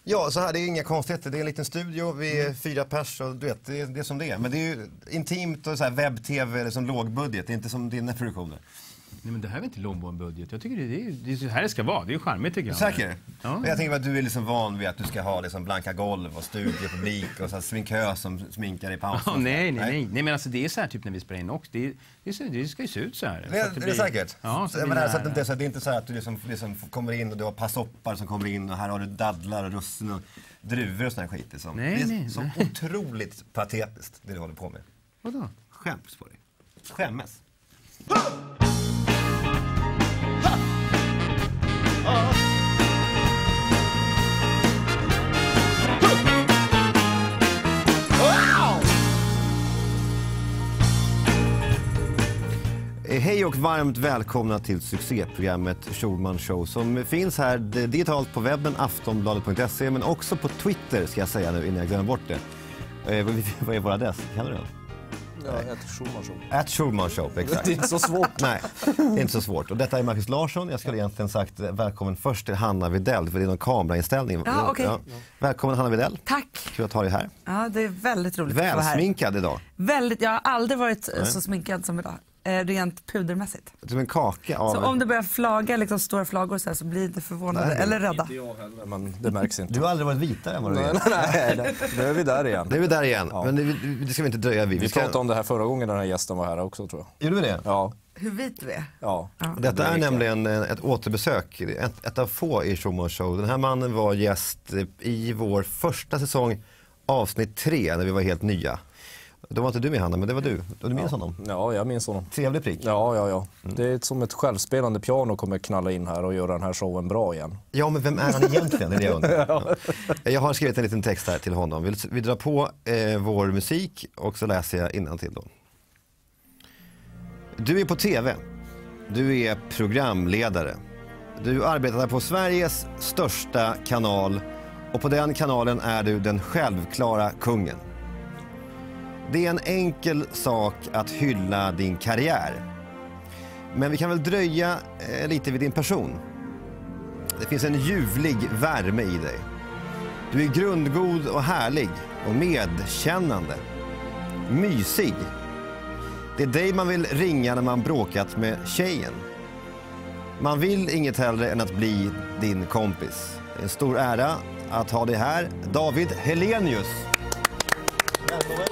Ja, så här, det är inga konstigheter. Det är en liten studio, vi är 4 pers och du vet, det är som det är. Men det är ju intimt och så här webb-tv eller som lågbudget, det är inte som dina produktioner. Nej, men det här är inte lågbudget. Jag tycker det är så här det ska vara. Det är ju charmigt tycker jag. Säker? Ja. Jag tänker att du är liksom van vid att du ska ha liksom blanka golv och studiepublik och så här sminkös som sminkar i pausen. Nej, men alltså det är så här typ när vi spelar in också. Det ska ju se ut så här. Det är säkert. Ja, så det är inte så att du liksom kommer in och du har passoppar som kommer in och här har du dadlar och russin och druvor och sån här skit. Liksom. Det är så otroligt patetiskt det du håller på med. Vadå? Skäms på dig. Skämmes. Hej och varmt välkomna till succéprogrammet Schulman Show som finns här digitalt på webben aftonbladet.se men också på Twitter ska jag säga nu innan jag glömmer bort det. Vad är vår adress? Kan du den? Ja, Schulman Show. Schulman Show, exakt. Det är inte så svårt. Nej, det är inte så svårt. Och detta är Marcus Larsson. Jag skulle egentligen sagt välkommen först till Hanna Widell för det är någon kamerainställning. Ja, okej. Ja. Välkommen Hanna Widell. Tack. Kul att ha dig här. Ja, det är väldigt roligt att vara här. Välsminkad idag. Väldigt, jag har aldrig varit så sminkad som idag. Rent pudermässigt. Som en kaka av... Så om det börjar flaga, liksom stora flagor så här, blir inte förvånade eller rädda. Inte jag heller, men det märks inte. Du har aldrig varit vitare än vad du är. Nej, nu är vi där igen. Det är vi där igen, Ja. men det ska vi inte dröja vid. Vi pratade om det här förra gången den här gästen var här också, tror jag. Gjorde vi det? Ja. Hur vit du är? Ja. Detta är nämligen ett återbesök, ett av få i Schulman Show. Den här mannen var gäst i vår första säsong, avsnitt 3, när vi var helt nya. Då var inte du med Hanna, men det var du. Och du minns honom? Ja, jag minns honom. Trevlig prick. Ja. Det är som ett självspelande piano kommer knalla in här och göra den här showen bra igen. Ja, men vem är han egentligen? Det är det jag undrar. Ja. Jag har skrivit en liten text här till honom. Vi drar på vår musik och så läser jag innantill då. Du är på TV. Du är programledare. Du arbetar på Sveriges största kanal och på den kanalen är du den självklara kungen. Det är en enkel sak att hylla din karriär. Men vi kan väl dröja lite vid din person. Det finns en ljuvlig värme i dig. Du är grundgod och härlig och medkännande. Mysig. Det är dig man vill ringa när man bråkat med tjejen. Man vill inget hellre än att bli din kompis. Det är en stor ära att ha dig här. David Hellenius. Välkommen.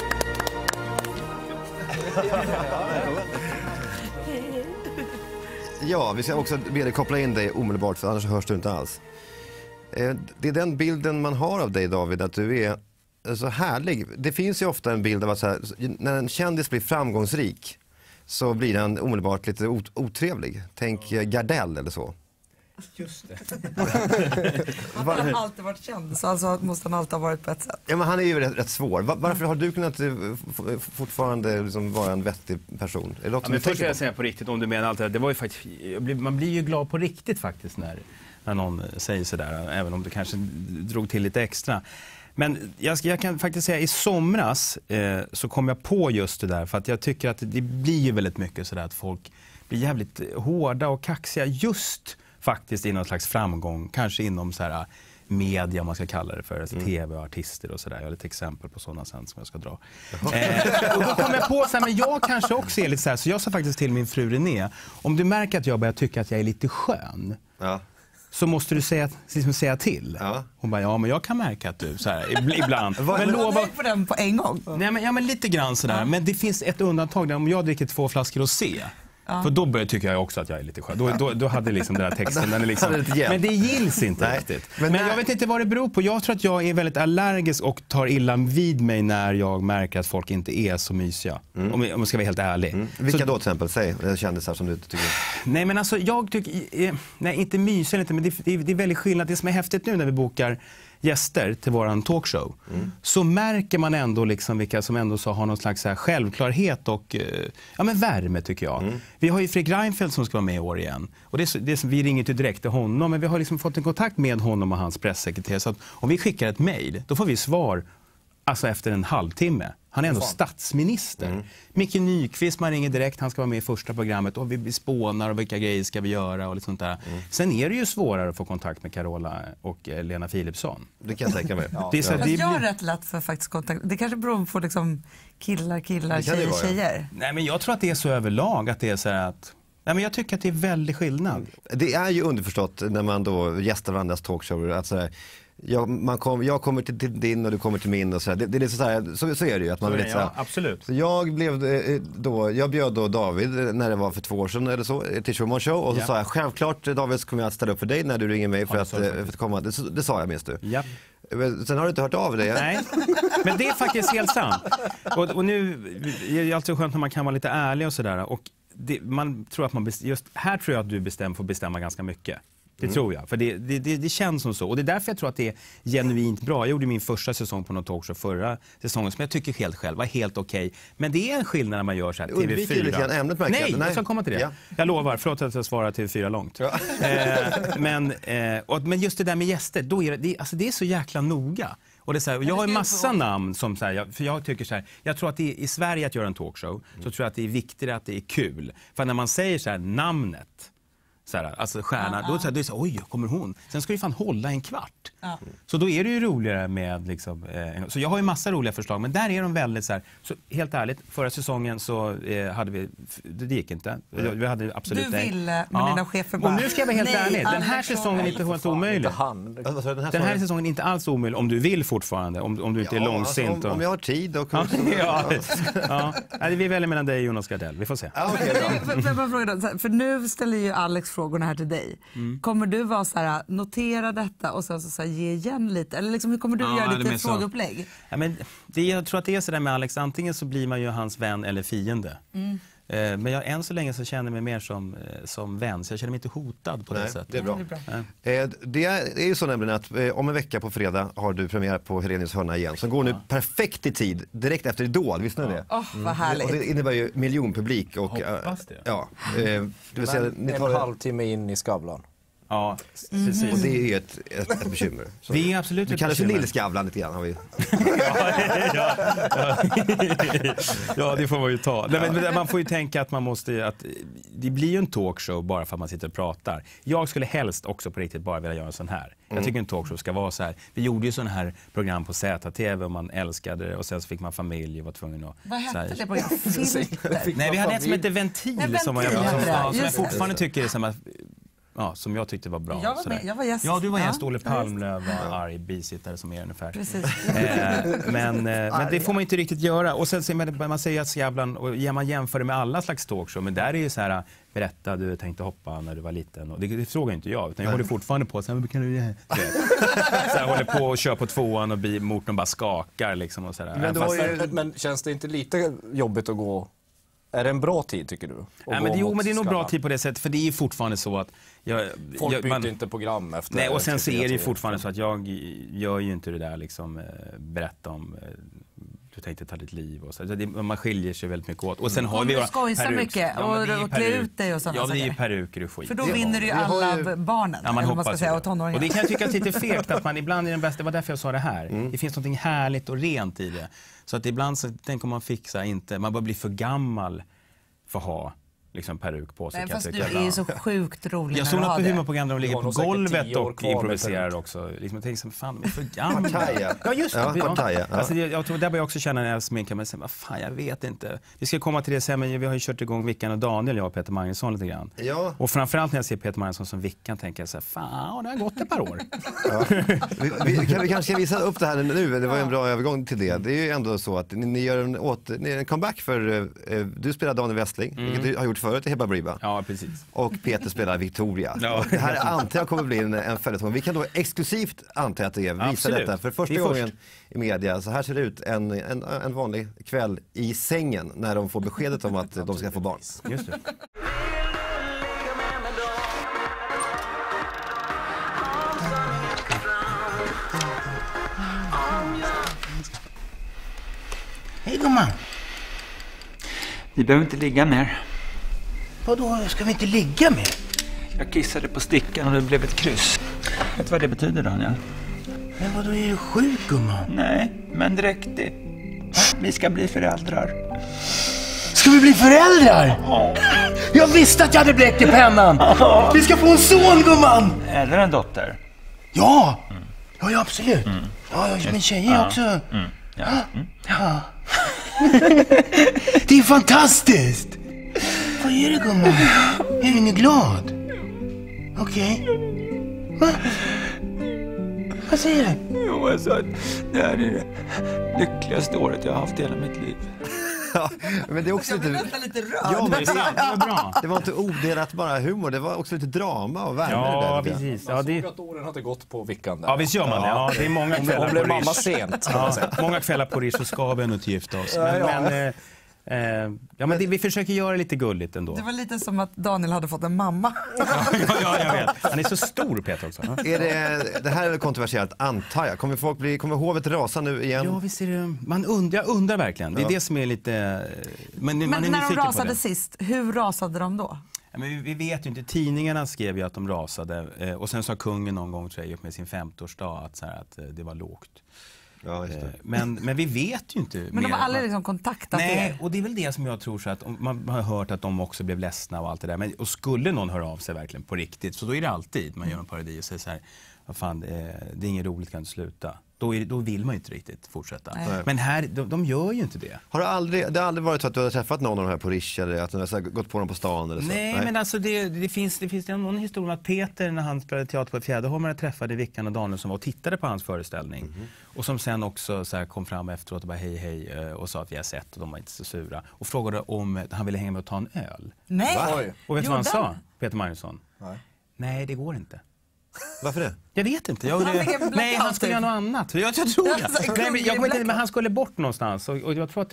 Ja, vi ska också be dig koppla in dig omedelbart för annars hörs du inte alls. Det är den bilden man har av dig, David, att du är så härlig. Det finns ju ofta en bild av att så här, när en kändis blir framgångsrik så blir den omedelbart lite otrevlig. Tänk Gardell eller så. Just det. Han har alltid varit känd, så alltså måste han alltid ha varit på ett sätt. Ja, men han är ju rätt svår. Varför har du kunnat fortfarande liksom vara en vettig person? Ja, men först ska jag säga på riktigt, om du menar allt det där, det var ju faktiskt, man blir ju glad på riktigt faktiskt när någon säger sådär, även om det kanske drog till lite extra. Men jag kan faktiskt säga i somras så kom jag på just det där, för att jag tycker att det blir ju väldigt mycket sådär att folk blir jävligt hårda och kaxiga just faktiskt i någon slags framgång, kanske inom så här media, man ska kalla det för, tv-artister och sådär. Jag har lite exempel på sådana sen som jag ska dra. Och då kom jag på så här, men jag kanske också är lite så här, så jag sa faktiskt till min fru René, om du märker att jag börjar tycka att jag är lite skön, så måste du säga till. Ja. Hon bara, ja men jag kan märka att du så här, ibland. Men lova på den på en gång. Nej, men lite grann sådär. Ja. Men det finns ett undantag där om jag dricker 2 flaskor rosé. Ja. För då börjar tycker jag också att jag är lite skön. Då hade liksom den här texten, den är liksom, men det gills inte riktigt. Men jag vet inte vad det beror på. Jag tror att jag är väldigt allergisk och tar illa vid mig när jag märker att folk inte är så mysiga. Om jag ska vara helt ärlig. Vilka så, då till exempel? Säg kändisar som du tycker. Nej, men alltså jag tycker, nej inte mysiga inte, men det är väldigt skillnad. Det som är häftigt nu när vi bokar gäster till våran talkshow, så märker man ändå liksom vilka som ändå så har någon slags så här självklarhet och men värme tycker jag. Vi har ju Fredrik Reinfeldt som ska vara med i år igen. Och vi ringer ju direkt till honom, men vi har liksom fått en kontakt med honom och hans pressekreterare, så att om vi skickar ett mejl, då får vi svar Alltså efter en halvtimme. Han är ändå statsminister. Micke Nyqvist, man ringer direkt, han ska vara med i första programmet och vi spånar och vilka grejer ska vi göra och lite sånt där. Sen är det ju svårare att få kontakt med Carola och Lena Philipsson. Det kan jag tänka mig. Det är så Jag är rätt lätt för faktiskt kontakt. Det kanske beror på liksom killar, tjejer. Nej, men jag tror att det är så överlag att det är så här att... Nej, men jag tycker att det är väldigt skillnad. Det är ju underförstått när man då gästar varandras talkshower att så här, jag kommer till din och du kommer till min och så här. Det är lite så här, så är det ju att man vill Ja, absolut. Så jag bjöd då David när det var för 2 år sedan eller så till Truman Show och så sa jag självklart David så kommer jag att ställa upp för dig när du ringer mig för att komma. Det sa jag, minns du. Ja. Sen har du inte hört av dig. Nej, men det är faktiskt helt sant. Och nu är det alltid skönt när man kan vara lite ärlig och sådär. Och man tror att just här tror jag att du får bestämma ganska mycket. Det tror jag, för det känns som så. Och det är därför jag tror att det är genuint bra. Jag gjorde min första säsong på någon talkshow förra säsongen som jag tycker helt själv var helt okej. Men det är en skillnad när man gör så här Undviker lite grann ämnet, märker jag. Nej, jag ska komma till det. Ja. Jag lovar, förlåt att jag svarar TV4 långt. Ja. Men just det där med gäster, då är det är så jäkla noga. Och det är så här, jag har en massa namn som så här, för jag tycker så här, jag tror att det är, i Sverige att göra en talkshow så tror jag att det är viktigare att det är kul. För när man säger så här namnet så här, alltså stjärna, då är det så här, oj, kommer hon? Sen ska du fan hålla en kvart. Så då är det ju roligare med liksom, så jag har ju massa roliga förslag, men där är de väldigt så här, så helt ärligt, förra säsongen så hade vi, det gick inte. Vi hade absolut du ville, men dina chefer bara... Och nu ska jag vara helt ärlig, den här säsongen är inte helt omöjlig. Den här säsongen är inte alls omöjlig om du vill fortfarande, om du inte är långsint. Alltså, om jag har tid och... Vi väljer mellan dig och Jonas Gardell, vi får se. För nu ställer ju Alex frågorna här till dig. Kommer du vara så här, notera detta och sen så här, ge igen lite? Eller liksom, hur kommer du göra ditt frågeupplägg? Ja, men jag tror att det är så där med Alex. Antingen så blir man ju hans vän eller fiende. Men än så länge så känner jag mig mer som vän. Så jag känner mig inte hotad på det sättet. Det är bra. Det är ju så nämligen att om en vecka på fredag har du premiär på Helenius hörna igen. Som går nu perfekt i tid, direkt efter Idol. Visst är det? Vad härligt. Och det innebär ju miljonpublik. Och, hoppas det. Ja, det vill säga, en halvtimme in i Skavlan. Ja, precis. Och det är ju ett bekymmer. Så det är absolut du kallar sig Lillskavlan lite grann, har vi. Ja, det får man ju ta. Nej, men man får ju tänka att man måste, att det blir ju en talkshow bara för att man sitter och pratar. Jag skulle helst också på riktigt bara vilja göra en sån här. Jag tycker en talkshow ska vara så här. Vi gjorde ju sån här program på ZTV och man älskade det och sen så fick man familj och var tvungen att... Vad hette det programmet? Nej, vi hade ett som hette Ventil som jag fortfarande tycker är samma... Ja, som jag tyckte var bra. Jag var gäst. Ja, du var gäst. Olle Palmlöv var arg bisittare som är ungefär. Precis. Men det får man inte riktigt göra. Och sen man säger att Skavlan, och man jämför det med alla slags talkshow. Men där är ju så här, berätta, du tänkte hoppa när du var liten. Och det frågar inte jag, utan jag håller fortfarande på. Sen kan du så jag håller på och kör på 2:an och motorn bara skakar liksom och så där. Men känns det inte lite jobbigt att gå? Är det en bra tid, tycker du? Nej, men det är nog bra tid på det sättet, för det är ju fortfarande så att... Folk byter inte program efter... Nej, och sen så är det ju fortfarande så att jag gör ju inte det där liksom, berätta om... Du tänkte ta ditt liv och så. Man skiljer sig väldigt mycket åt. Och sen har vi du skojsar mycket och klä ut dig och sådana saker. Ja, det är ju peruker och skit. För då vinner du ju alla barnen. Ja, man hoppas säga, och tonåringar. Och det kan jag tycka är lite fegt att man ibland är den bästa. Det var därför jag sa det här. Det finns något härligt och rent i det. Så att ibland så tänker man fixa inte... Man bara blir för gammal för att ha liksom peruk på sig. Men fast du är ju så sjukt rolig. Jag såg något på humorprogram där de ligger på golvet och improviserar också. Liksom, jag tänkte som fan, men för gammal. Ja, just det. Ja. Alltså, jag tror där börjar jag också känna när jag sminkar mig. Vad fan, jag vet inte. Vi ska komma till det sen, men vi har ju kört igång Vickan och Daniel, jag och Peter Magnusson lite grann. Ja. Och framförallt när jag ser Peter Magnusson som Vickan tänker jag så här, fan, det har gått ett par år. Ja. Vi kanske ska visa upp det här nu. Det var en bra övergång till det. Det är ju ändå så att ni gör en comeback för du spelar Daniel Westling, vilket du har gjort förut i Hebba Briba. Ja, precis. Och Peter spelar Victoria. Ja. Det här antar jag kommer bli en följetong. Vi kan då exklusivt anta att det är visa detta för första gången i media. Så här ser det ut en vanlig kväll i sängen när de får beskedet om att de ska få barn. Just det. Hej gumman. Vi behöver inte ligga mer. Vadå, ska vi inte ligga mer? Jag kissade på stickan och det blev ett kryss. Vet du vad det betyder, Daniel? Men vadå, är du sjuk, gumman? Nej, men dräktig. Vi ska bli föräldrar. Ska vi bli föräldrar? Jag visste att jag hade bläck i pennan. Vi ska få en son, gumman. Eller en dotter. Ja, ja absolut. Ja, min tjej är också. Ja. Det är fantastiskt. Vad är det, gumman? Är du inte glad? Okej. Va? Vad säger du? Jo, jag sa att det här är det lyckligaste året jag har haft i hela mitt liv. Ja, men det är också lite... lite rörd. Ja, men Det var bra. det var inte odelat bara humor, det var också lite drama och värme. Ja, det där. precis. Ja, Jag såg att åren hade gått på Vickan där. ja, visst gör man det. Ja, det är många kvällar Hon blev på mamma Rish. sent. Ja, många kvällar på Rish så ska vi nog inte gifta oss. Men vi försöker göra lite gulligt ändå. Det var lite som att Daniel hade fått en mamma. Ja, jag vet. Han är så stor, Peter, också. Ja. Det här är väl kontroversiellt, antar jag. Kommer hovet rasa nu igen? Ja, visst är det. Jag undrar verkligen. Det är det som är lite... Man är Men när de nyfiken på rasade det. sist, hur rasade de då? Ja, men vi vet ju inte. Tidningarna skrev ju att de rasade. Och sen sa kungen någon gång, tror jag, med sin 50-årsdag att det var lågt. Ja, just det. Men vi vet ju inte. Men de har aldrig liksom kontaktat Nej, er? och det är väl det som jag tror så att man har hört att de också blev ledsna och allt det där. Men, och skulle någon höra av sig verkligen på riktigt, så då är det alltid man gör en parodi och säger så här, vad fan, det är inget roligt, kan du sluta. Då vill man ju inte riktigt fortsätta. Nej. Men här, de gör ju inte det. Det har aldrig varit så att du har träffat någon av de här på Rish eller att du har gått på dem på stan eller så? Nej, men alltså det finns någon historia om att Peter, när han spelade teater på Fjäderholmarna, träffade Vickan och Daniel som var och tittade på hans föreställning. Och som sen också så här kom fram efteråt och bara hej och sa att vi har sett och de var inte så sura. Och frågade om han ville hänga med och ta en öl. Nej. Oj. Och vet du vad han Gjorde sa, han? Peter Magnusson? Nej, det går inte. Varför det? Jag vet inte. Han fick en Nej, han blackout, skulle typ. göra något annat. Jag tror det. Alltså, Nej, men, jag kommer inte, blackout. men han skulle bort någonstans. Och jag tror att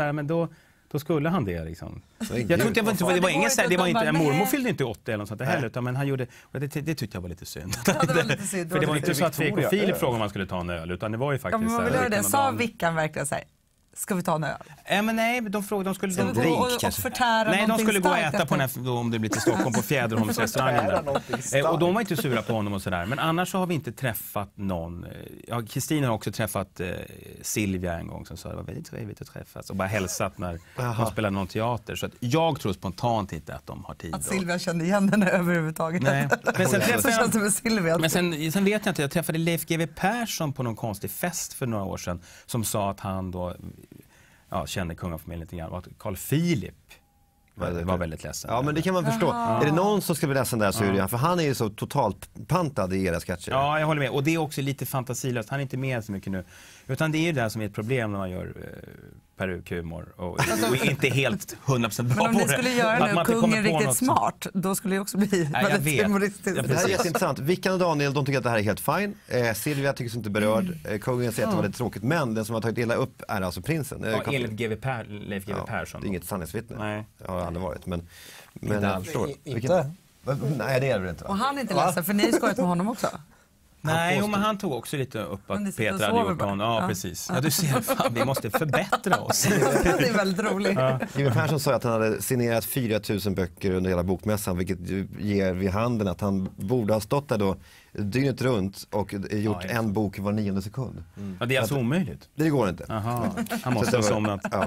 då skulle han det. Liksom. Jag tror inte, det var ingen så här, det var inte, mormor fyllde inte 80 eller något sånt där heller, utan men han gjorde, och det tyckte jag var lite synd. Ja, det var lite synd. För det var inte så att Fredrik och Victoria, Filip frågade om man skulle ta en öl, utan det var ju Ja, faktiskt men man vill så här, göra det. Vickan och Sa Daniel. Vickan verkligen så här, ska vi ta en öl? Men nej, de frågade, de skulle... Ska vi drink, gå och kanske? förtära Nej, de någonting skulle gå och starkt äta på den efter? här, då, om det blir till Stockholm, på Fjäderholmsrestaurangen där. Och de var inte sura på honom och sådär. Men annars så har vi inte träffat någon. Ja, Kristina har också träffat Silvia en gång som sa det var väldigt trevligt att träffas. Och bara hälsat när de spelade någon teater. Så att jag tror spontant inte att de har tid. Att Silvia kände igen henne överhuvudtaget. Nej. Men sen Så träffade känns det jag... med Silvia. Men sen vet jag inte, jag träffade Leif GW Persson på någon konstig fest för några år sedan som sa att han då kände kungafamiljen lite grann och att Carl Philip var väldigt ledsen. Ja, men det kan man förstå. Är det någon som ska bli ledsen där så är det han, för han är ju så totalt pantad i era sketcher. Ja, jag håller med. Och det är också lite fantasilöst. Han är inte med så mycket nu. Utan det är ju det som är ett problem när man gör perukhumor och inte helt 100% bra Men om på ni det. skulle göra Att nu man inte kommer kungen på riktigt något smart, då skulle det också bli jag väldigt vet. humoristiskt. Det här är jätteintressant. Vickan och Daniel, de tycker att det här är helt fine. Silvia tycker sig inte berörd. Kungen säger att det var lite tråkigt. Men den som har tagit illa upp är alltså prinsen. Enligt Leif GW Persson. Det är inget sanningsvittne. Nej. Det har aldrig varit. Men Inte jag alls. förstår. Inte? Nej, det är det inte. Och han är inte ledsen, för ni har skojat med honom också. Nej, men han tog också lite upp Men att ni sitter och Peter hade sover gjort bara. honom. Ja, Ja. precis. Ja, du ser, fan, vi måste förbättra oss. Det är väldigt roligt. Jimmy Persson sa att han hade signerat 4 000 böcker under hela bokmässan, vilket ju ger vid handen att han borde ha stått där då dygnet runt och gjort en bok var 9:e sekund. Ja, det är alltså omöjligt. Det går inte. Aha, han måste ha somnat. Ja.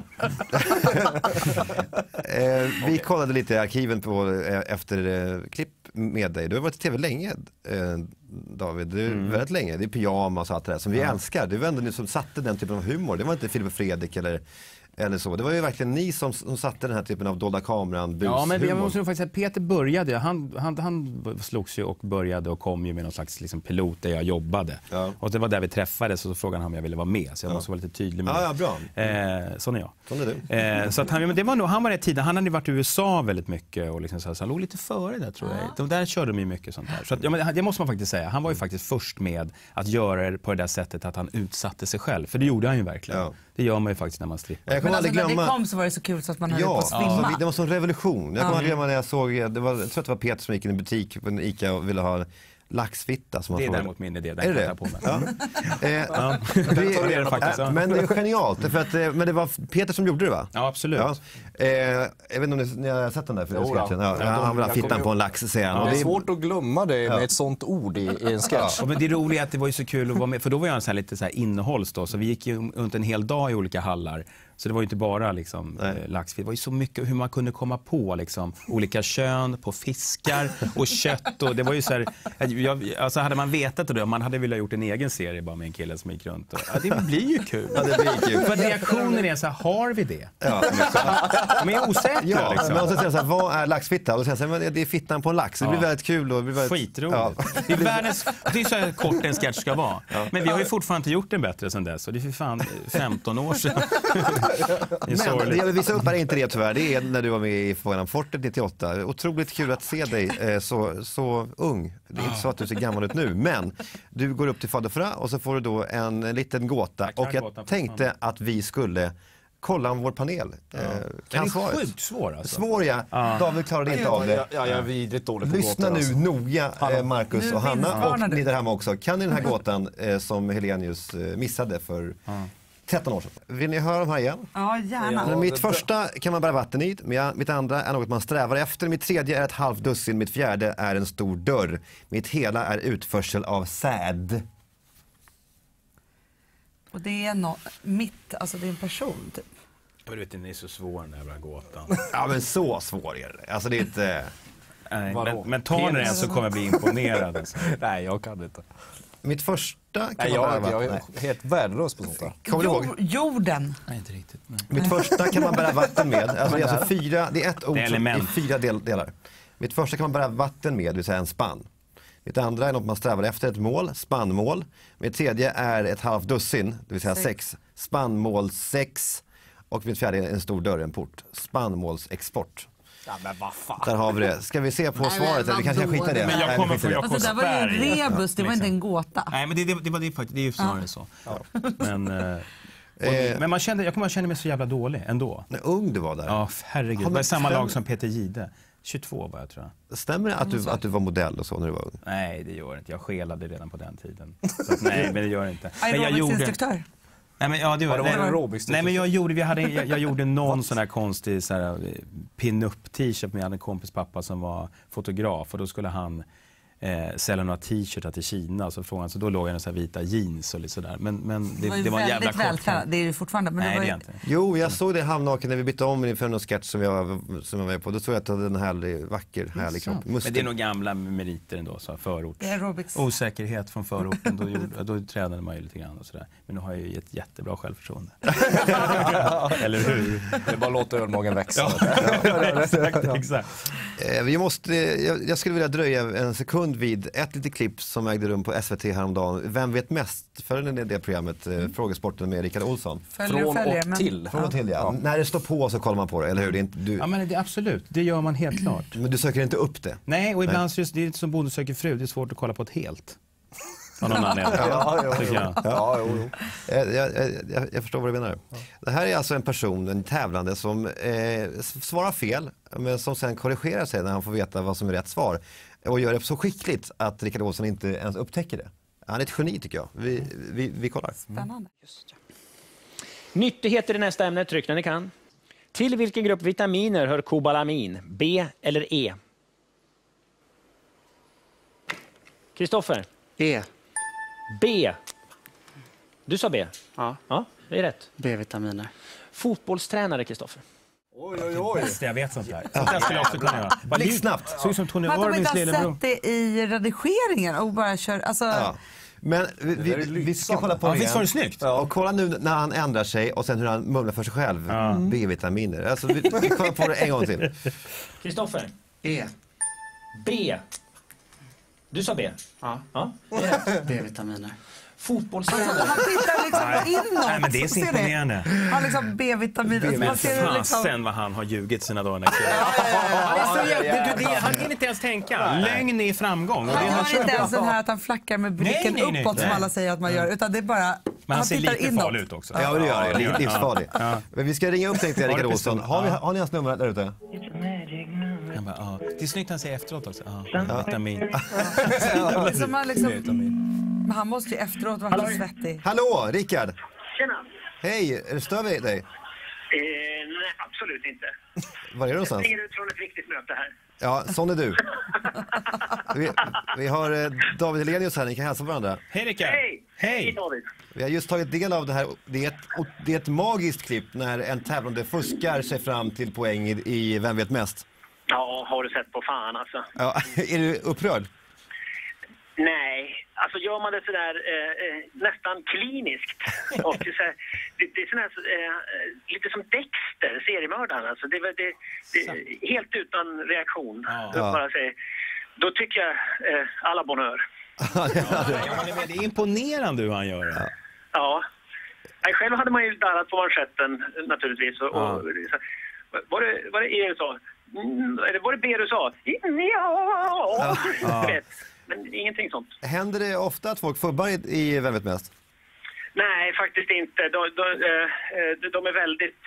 Vi kollade lite i arkiven efter klipp med dig. Du har varit i tv länge, David. Väldigt länge. Det är pyjamas och allt det där som vi älskar. Det var ändå ni som satte den typen av humor. Det var inte Filip och Fredrik eller så. Det var ju verkligen ni som satte den här typen av dolda kameran, Ja, men jag bushumor. måste nog faktiskt säga att Peter började, han slogs ju och började och kom ju med någon slags liksom, pilot där jag jobbade. Ja. Och det var där vi träffades och så frågade han om jag ville vara med. Så jag måste vara lite tydlig med Ja, bra. sån är jag. Sån är du. Så att men det var nog, han var rätt tidig. Han hade varit i USA väldigt mycket och liksom så han låg lite före där tror jag. De där körde de ju mycket sånt här. Så att, men det måste man faktiskt säga. Han var ju faktiskt först med att göra det på det där sättet att han utsatte sig själv. För det gjorde han ju verkligen. Ja. Det gör man ju faktiskt när man strippar. Jag kommer Men alltså, aldrig när glömma... det kom så var det så kul så att man höll på Ja, att svimma. det var sån revolution. Jag kommer aldrig glömma när jag såg, jag tror att det var Peter som gick in i en butik på en ICA och ville ha laxfitta som man Det är får. däremot min idé. Är det? På mig. Ja. Det är det faktiskt. Men det är genialt, för att, men det var Peter som gjorde det, va? Ja, absolut. Ja. Jag vet inte om ni har sett den där sketchen. Han vill ha fittan på en lax, säger han. Det Och är det är svårt att glömma det med ett sånt ord i en sketch. Ja, men det roliga är att det var ju så kul att vara med, för då var jag en lite så här innehålls då, så vi gick ju runt en hel dag i olika hallar. Så det var ju inte bara liksom, laxfitt, det var ju så mycket hur man kunde komma på liksom, olika kön på fiskar och kött. Och det var ju så här, alltså hade man vetat det, man hade velat gjort en egen serie bara med en kille som gick runt. Och, det blir ju kul. Ja, det blir kul. För reaktionen är så här, har vi det? Ja. De är osäkra Ja, liksom. men så säger så här, vad är laxfitta? Och då säger jag, det är fittan på en lax. Det blir väldigt kul. Och det blir väldigt... Skitroligt. Ja. Det är så här kort en sketch ska vara. Ja. Men vi har ju fortfarande inte gjort den bättre sedan dess. Och det är för fan 15 år sedan. Men det jag vill visa upp här är inte det tyvärr. Det är när du var med i Fångarna på fortet 98. Otroligt kul att se dig så ung. Det är inte så att du ser gammal ut nu. Men du går upp till Fader Fra och så får du då en liten gåta. Och jag tänkte att vi skulle kolla om vår panel. Den är sjukt svår alltså. Svår, ja. David klarade inte av det. Jag är vidrigt dålig på Lyssna gåtor, nu alltså. noga, Marcus och Hanna, och ni där hemma också. Kan ni den här gåtan som Helenius missade för 13 år sedan? Vill ni höra de här igen? Ja, gärna. Mitt första kan man bära vatten i, mitt andra är något man strävar efter, mitt tredje är ett halvt dussin, mitt fjärde är en stor dörr, mitt hela är utförsel av säd. Och det är alltså det är en person typ. Jag vet inte, det är så svår den jävla gåtan. Ja, men så svår är det. Alltså det är inte... Nej, men ta den så kommer jag bli imponerad. Alltså. Nej, jag kan inte. Mitt första kan Nej, man bära jag vatten. är helt värdelös på sånt där. Kommer du ihåg? Jorden. Nej, inte riktigt. Nej. Mitt första kan man bära vatten med. Alltså, det är alltså det är ett ord som är 4 delar. Mitt första kan man bära vatten med, det vill säga en spann. Mitt andra är något man strävar efter, ett mål, spannmål. Mitt tredje är ett halvt dussin, det vill säga 6. Spannmål 6. Och mitt fjärde är en stor dörr, en port. Spannmålsexport. Ja, men vad fan. Där har vi det. Ska vi se på svaret? Eller vi kanske skita i det. Men jag kommer från Alltså, det var ju en rebus, det var inte en gåta. Nej, men det var det faktiskt. Det är ju snarare så. Ja. Men jag kände mig så jävla dålig ändå. När ung du var där. Ja, herregud. Det var samma lag som Peter Gide. 22 var jag, tror jag. Stämmer det att du var modell och så när du var ung? Nej, det gör inte. Jag skelade redan på den tiden. Så att, nej, men det gör inte. Men jag instruktör. Nej, men ja, det var aerobics. Nej, men jag gjorde någon sån här konstig så här pin-up t-shirt med en kompis pappa som var fotograf, och då skulle han sälja några t-shirtar till Kina, så frågade han, så då låg jag i så här vita jeans och lite sådär. Men det var en jävla kort. Det är ju fortfarande, men nej, det är var inte. Jo, jag såg det halvnaken när vi bytte om inför någon sketch som jag var med på. Då såg jag att jag hade en härlig kropp. Men det är nog gamla meriter ändå, så förort. Osäkerhet från förorten, då tränade man ju lite grann och sådär. Men nu har jag ju ett jättebra självförtroende. Eller hur? Det bara låter ölmagen växa. Exakt. Jag skulle vilja dröja en sekund vid ett litet klipp som ägde rum på SVT häromdagen. Vem vet mest? För det programmet, Frågesporten med Rickard Olsson. Från och till. Från och till, ja. När det står på så kollar man på det, eller hur? Det är inte, Ja, men det, absolut. Det gör man helt klart. Men du söker inte upp det? Nej, och ibland så det är som Bonde söker fru. Det är svårt att kolla på ett helt. Av någon anledning. Jag förstår vad du menar. Det här är alltså en tävlande som svarar fel, men som sen korrigerar sig när han får veta vad som är rätt svar. Och gör det så skickligt att Rickard Olsson inte ens upptäcker det. Han är ett geni, tycker jag. Vi kollar. Spännande. Nyttigheter i nästa ämne, tryck när ni kan. Till vilken grupp vitaminer hör kobalamin? B eller E? Kristoffer? E. B. Du sa B? Ja. Ja, det är rätt. B-vitaminer. Fotbollstränare, Kristoffer. Oj. Jag vet sånt här. Sånt där skulle jag också kunna göra. Blixtsnabbt. Såg som Tony Men att de Irvings inte har lillebror. sett det i redigeringen och bara kör, alltså... Ja. Men vi ska kolla på det visst var det igen. snyggt? Ja, och kolla nu när han ändrar sig och sen hur han mumlar för sig själv. B-vitaminer. Alltså, vi kollar på det en gång till. Kristoffer? E. B. Du sa B? Ja. Ja, det är rätt. B-vitaminer. Fotbollstränare. Han tittar liksom inåt. Nej, men det är så Ser imponerande. Han liksom B-vitamin. Men Man ser det liksom... sen vad han har ljugit sina dagar. Han kan inte ens tänka. Lögn är framgång. Han har inte ens den här att han flackar med blicken Nej. uppåt som alla säger att man gör, utan det är bara... Men han ser tittar lite inåt. farlig ut också. Ja, det gör det. Livsfarlig. Men vi ska ringa upp, tänkte jag, Rickard Olsson. Har ni hans nummer där ute? Han bara, Det är snyggt han säger efteråt också. Vitamin. Som han, liksom, han måste ju efteråt vara så svettig. Hallå, Rickard. Tjena. Hej, stör vi dig? Nej, absolut inte. Var är du någonstans? Jag ringer ut från ett viktigt möte här. Ja, sån är du. Vi har David Helenius här, ni kan hälsa på varandra. Hej Rickard! Hej David! Vi har just tagit del av det här. Det är ett magiskt klipp när en tävlande fuskar sig fram till poäng i Vem vet mest? Ja, har du sett på fan alltså. Ja, är du upprörd? Nej, alltså gör man det sådär nästan kliniskt. Och det är sådär, lite som Dexter, seriemördaren. Alltså det är helt utan reaktion. Bara säger. Då tycker jag alla bonheur. Det är imponerande hur han gör det. Ja. Själv hade man ju darrat på manschetten naturligtvis. Var det E du sa? Eller var det B du sa? Ja. Men ingenting sånt. Händer det ofta att folk fubbar i Vem vet mest? Nej, faktiskt inte. De är väldigt...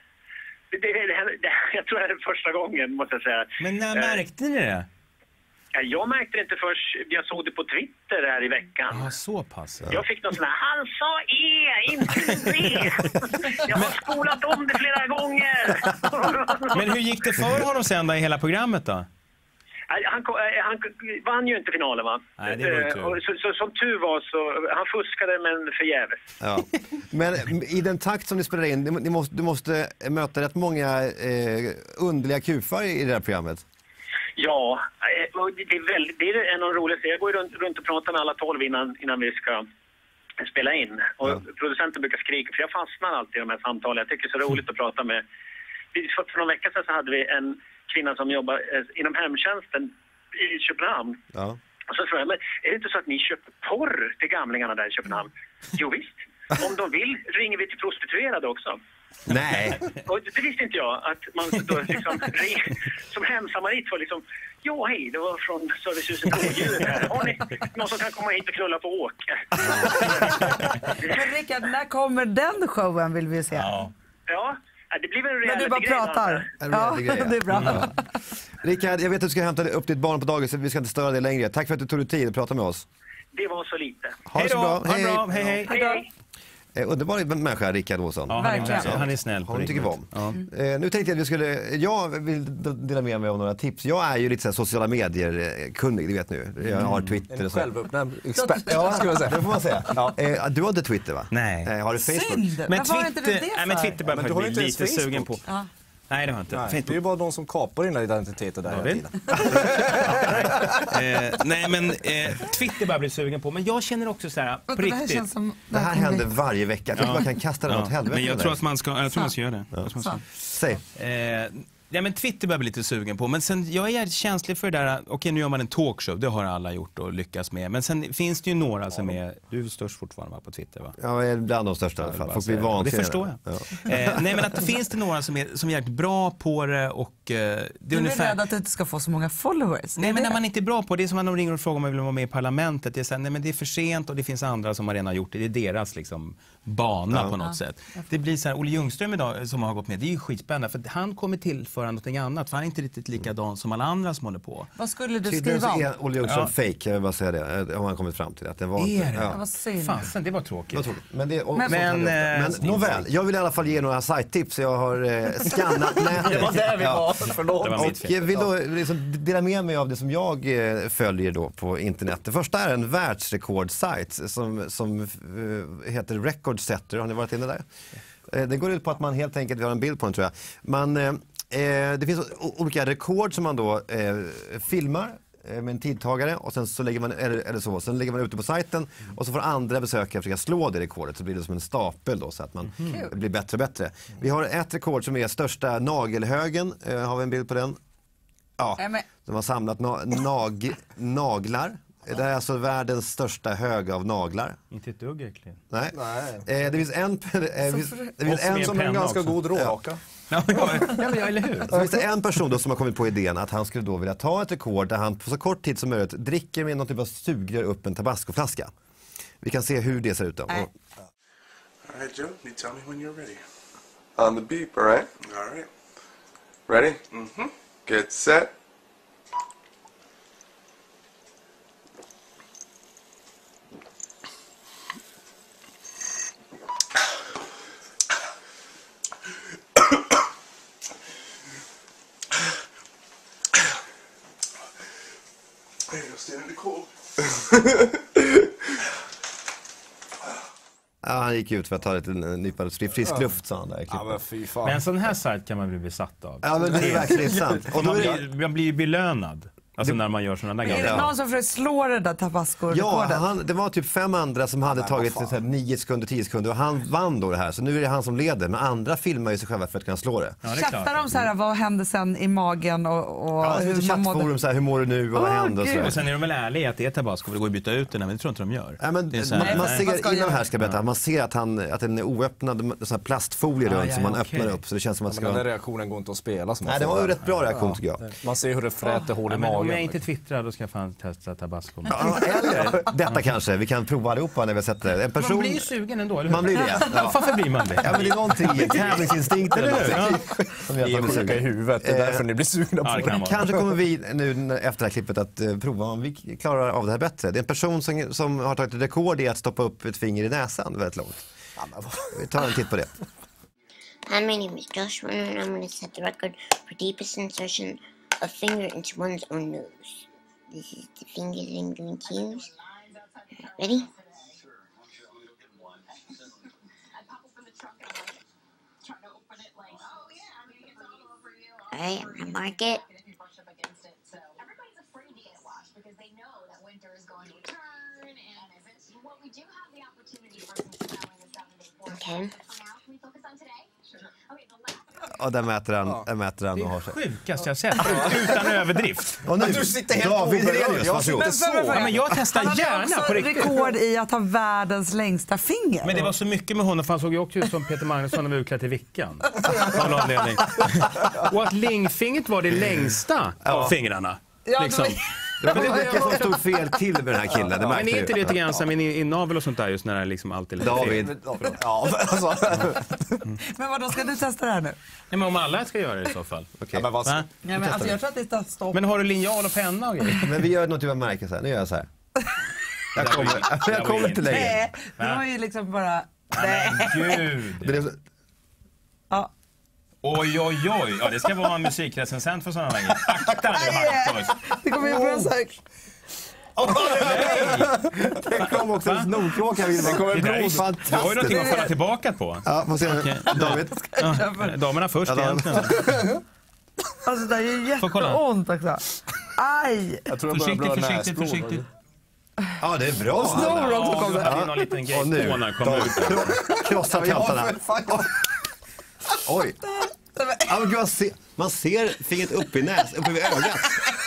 jag tror det är den första gången, måste jag säga. Men när märkte ni det? Jag märkte det inte först. Jag såg det på Twitter här i veckan. Ja, så pass. Jag fick någon sån här, han sa inte B. Jag har spolat om det flera gånger. Men hur gick det för honom sen i hela programmet då? Han vann ju inte finalen, va? Nej, det var tur. Så som tur var så han fuskade, men förgäves. Ja. Men i den takt som ni spelar in, du måste möta rätt många underliga kufar i det här programmet. Ja, det är en av de roligaste. Jag går ju runt och pratar med alla 12 innan vi ska spela in. Och producenten brukar skrika, för jag fastnar alltid i de här samtalen. Jag tycker det är så roligt att prata med. För någon vecka sedan så hade vi en kvinna som jobbar inom hemtjänsten i Köpenhamn. Ja. Och så frågade jag, men är det inte så att ni köper porr till gamlingarna där i Köpenhamn? Jo visst. Om de vill ringer vi till prostituerade också. Nej. Och det visste inte jag, att man då liksom som hemsamarit var liksom, ja hej, det var från servicehuset Ådjur här. Har ni någon som kan komma hit och knulla på Åke? Men Rickard, när kommer den showen vill vi se? Ja, det blir väl en men du bara pratar. Ja, det är bra. Ja. Rickard, jag vet att du ska hämta upp ditt barn på dagis, så vi ska inte störa dig längre. Tack för att du tog dig tid att prata med oss. Det var så lite. Ha det så bra. Hej. Hej. Underbar människa, Rickard Olsson. Ja, han är snäll. Han tycker vi om. Nu tänkte jag att jag vill dela med mig av några tips. Jag är ju lite så här sociala medier-kunnig, du vet nu. Jag har Twitter och så. Självuppnämnd expert. Ja, ska man säga. Det får man säga. Ja. Du har inte Twitter, va? Nej. Har du Facebook? Synd. Men Varför har inte du det för? Men Twitter börjar bli lite sugen på. Ja. Nej, det har inte. Det är ju bara de som kapar dina identiteter där hela tiden. Nej, men Twitter bara blir sugen på. Men jag känner också så här, på riktigt. Det här händer varje vecka. Jag tror man kan kasta den åt helvete. Men jag tror att man ska göra det. Säg. Ja, men Twitter börjar bli lite sugen på. Men sen, jag är känslig för det där. Okej, nu gör man en talkshow. Det har alla gjort och lyckats med. Men sen finns det ju några som är... Du är störst fortfarande på Twitter, va? Ja, jag är bland de största i alla fall. Folk blir vansinniga. Det förstår jag. Ja. Nej, men att det finns det några som är jävligt bra på det. Och, det är du är rädd att du inte ska få så många followers? Nej, men när man inte är bra på det. Det är som när de ringer och frågar om man vill vara med i parlamentet. Det är så här, nej, men det är för sent och det finns andra som har redan gjort det. Det är deras liksom bana på något sätt. Det blir så här, Olle Ljungström idag som har gått med. Det är ju skitspännande för han kommer tillföra någonting annat. För han är inte riktigt likadan som alla andra som håller på. Vad skulle du skriva om? Olle Ljungström fake, jag vill bara säga det. Har han kommit fram till att det var inte. Ja. Vad synd. Fasen, det var tråkigt. Men nåväl, jag vill i alla fall ge några sajttips. Jag har skannat nätet. Det var där vi var. Förlåt. Och vill då liksom dela med mig av det som jag följer då på internet. Det första är en världsrekordsajt som heter Record Setter. Har ni varit inne där? Det går ut på att man helt enkelt, vi har en bild på den tror jag. Det finns olika rekord som man då filmar med en tidtagare och sen så lägger man sen lägger man ut det på sajten och så får andra besökare försöka slå det rekordet, så blir det som en stapel då så att man blir bättre och bättre. Vi har ett rekord som är största nagelhögen, har vi en bild på den? Ja, de har samlat naglar. Det är alltså världens största hög av naglar. Inte ett dugg äckligt. Nej. Det finns en som är en ganska god råraka. Ja, eller hur? Så finns det en person då som har kommit på idén att han skulle då vilja ta ett rekord där han på så kort tid som möjligt dricker med någon typ av sugrör upp en tabascoflaska. Vi kan se hur det ser ut då. All right, Joe, you tell me when you're ready. On the beep, all right? All right. Ready? Mm-hmm. Get set. Ja, han gick ut för att ta lite nypa frisk luft, sa han där. Ja, men fy fan. Men en sån här sajt kan man bli besatt av. Ja, men det är verkligen sant. Och Man blir ju belönad. Alltså när man gör sådana där Är grejer. det någon som försöker slå det där tabasco-rekordet? Ja, det var typ 5 andra som hade tagit 9 sekunder, 10 sekunder och han vann då det här. Så nu är det han som leder, men andra filmar ju sig själva för att kunna slå det. Ja, det är Chattar klart. de så här, vad hände sen i magen och Ja, hur lite man mådde? chattforum så här, hur mår du nu och vad hände och så Och där. sen är de väl ärliga att det är tabasco, för det går att byta ut den, men det tror inte de gör. Ja, men Det är så här- man Vad ser ska jag innan göra? här ska jag berätta, man ser att den är oöppnad, sån här plastfolie runt som man okej. öppnar upp så det känns som att Men den där ska... reaktionen går inte att spela. Som man Nej, det får var ju där. rätt bra reaktion tycker jag. Man ser hur det fräter hål i Ja, men om magen. jag inte twittrar, då ska jag fan testa tabasco. Ja, eller detta kanske, vi kan prova allihopa när vi har sett det. En person... Man blir ju sugen ändå, eller hur? Man blir det, ja. Varför blir man det? Ja, men det är någonting i tävlingsinstinkt eller något som gör Ni är att man blir sjuka i sugen. huvudet, det är därför ni blir sugna Ja, på det det. kan vara. Kanske kommer vi nu efter det här klippet att prova om vi klarar av det här bättre. Det är en person som har tagit ett rekord i att stoppa upp ett finger i näsan väldigt långt. Vi tar en titt på det. Hi, my name is Josh Runner, and I'm going to set the record for deepest insertion of finger into one's own nose. This is the finger that I'm going to use. Ready? Alright, I'm going to mark it. Okay. Och där mäter han och har sig. Sjukaste jag sett, utan överdrift. Och nu, Du sitter helt David oberörd. Hellenius, Jag varsågod. sitter Ja, men jag testar Han hade gärna också på riktigt. rekord i att ha världens längsta finger. Men det var så mycket med honom, för han såg ju också ut som Peter Magnusson när vi var utklädd till Vickan. Av någon anledning. Och att lingfingret var det längsta av fingrarna. Liksom. Det var mycket som stod fel till med den här killen. Det Men märkte är vi. inte det lite grann som i navel och sånt där, just när det liksom alltid är lite fel? David. Ja, alltså. Men vad då ska du testa det här nu? Nej, men om alla ska göra det i så fall. Okej. Men vad, Va? Nej, men alltså, jag tror att det är stopp. Men har du linjal och penna och grejer? Men vi gör något typ av märke så här. Nu gör jag så här. Jag var kommer inte längre. Nej, det var ju liksom bara... Nej. Gud! Men det- Ja. Oj, oj, oj. Ja, det ska vara en musikrecensent för sådana där grejer. Akta nu, Marcus. Det kommer ju börja så här... Det kom också en snorkråka. Det kommer Det där är ju- fantastiskt. Du har ju någonting att falla tillbaka på. Ja, får se nu. Okej. David. Ja, damerna först Ja, egentligen. Alltså det är ju Får kolla. jätteont också. Aj! jag tror jag börjar blöda Försiktigt, näsblod. försiktigt. Ja, det är bra. Snor också kom Du det. hade ju någon liten grej Och nu, på när den kom ut. krossa kanterna. Oj. Ja, men gud, man ser fingret upp i uppe vid ögat.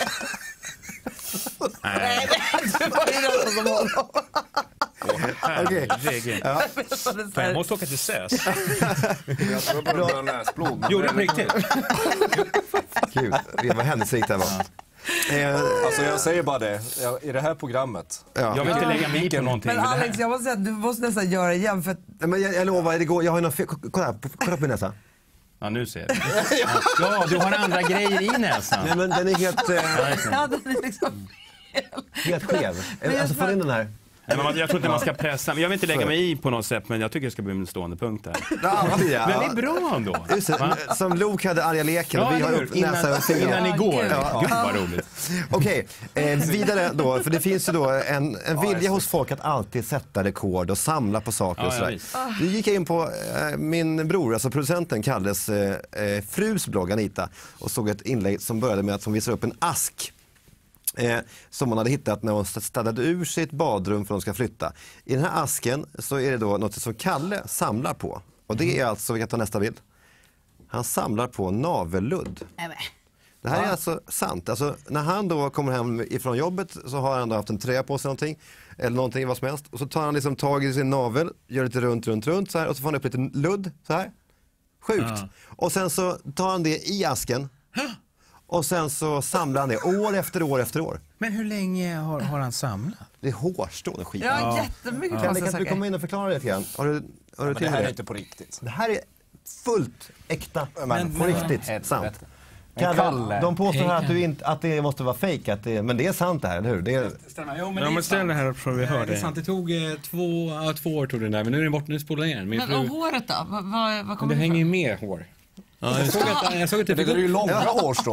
Nej, Det var ju någon som honom. Okej. herregud. Fan, jag måste åka till SÖS. Jag tror jag börjar blöda näsblod. Gjorde du på riktigt? Gud, vad händelserikt det var. Alltså jag säger bara det, i det här programmet. Jag vill inte lägga mig i på någonting. Men med det här. Alex, jag måste säga att du måste nästan göra igen för att Nej, men jag lovar, det går. Jag har ju någon fel. Kolla på min näsa. Ja, nu ser jag. Ja, du har andra grejer i näsan. Nej, men den är helt, ja, den är liksom... helt skev. Alltså, få in den här. Nej, men jag tror inte man ska pressa. Jag vill inte lägga mig i på något sätt, men jag tycker det ska bli en stående punkt där. Ja, Men det är bra ändå. Just det, som Luke hade arga leken och vi har upp näsa och finger. Innan igår. Ja. Gud vad roligt. Okej, vidare då, för det finns ju då en vilja hos folk att alltid sätta rekord och samla på saker och Ja, sådär. visst. Nu gick jag in på min bror, alltså producenten Kalles frus blogg Anita och såg ett inlägg som började med att hon visar upp en ask. Som hon hade hittat när hon städade ur sitt badrum för att de ska flytta. I den här asken så är det då något som Kalle samlar på. Och det är alltså, vi kan ta nästa bild. Han samlar på navelludd. Det här är alltså sant. Alltså, när han då kommer hem ifrån jobbet så har han då haft en tröja på sig någonting. Eller någonting, vad som helst. Och så tar han liksom tag i sin navel, gör lite runt så här. Och så får han upp lite ludd så här. Sjukt. Ja. Och sen så tar han det i asken. Och sen så samlar han det år efter år efter år. Men hur länge har han samlat? Det är hårstrån och skit. Ja, jättemycket Kan konstiga du komma saker. in och förklara det lite grann? Har du Men till det här med är inte på riktigt. Det här är fullt äkta. Men På riktigt, helvete. sant. Men Kalle. De påstår här att, att det måste vara fejk, men det är sant det här, eller hur? Det är, Stämmer. Jo, men Ja, det är men ställ det sant. här upp så vi hör Det är det. sant, det tog 2 år tog den där, men nu är den bort, nu spolar jag ner den. Min Men och fru, håret då? Vad men kommer det det hänger ju ifrån? med hår. Jag såg att Det där är ju långa hårstrån.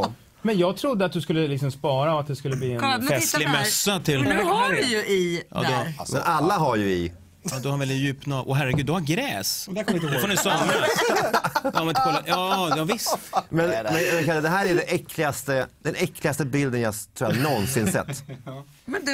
Men jag trodde att du skulle liksom spara och att det skulle bli en festlig mössa till... Nu har du ju i där. Men alla har ju i. Ja, du har väl en djup och herregud, du har gräs. Det får ni somna. Ja, visst. Men det här är den äckligaste bilden jag tror jag någonsin sett. Men du,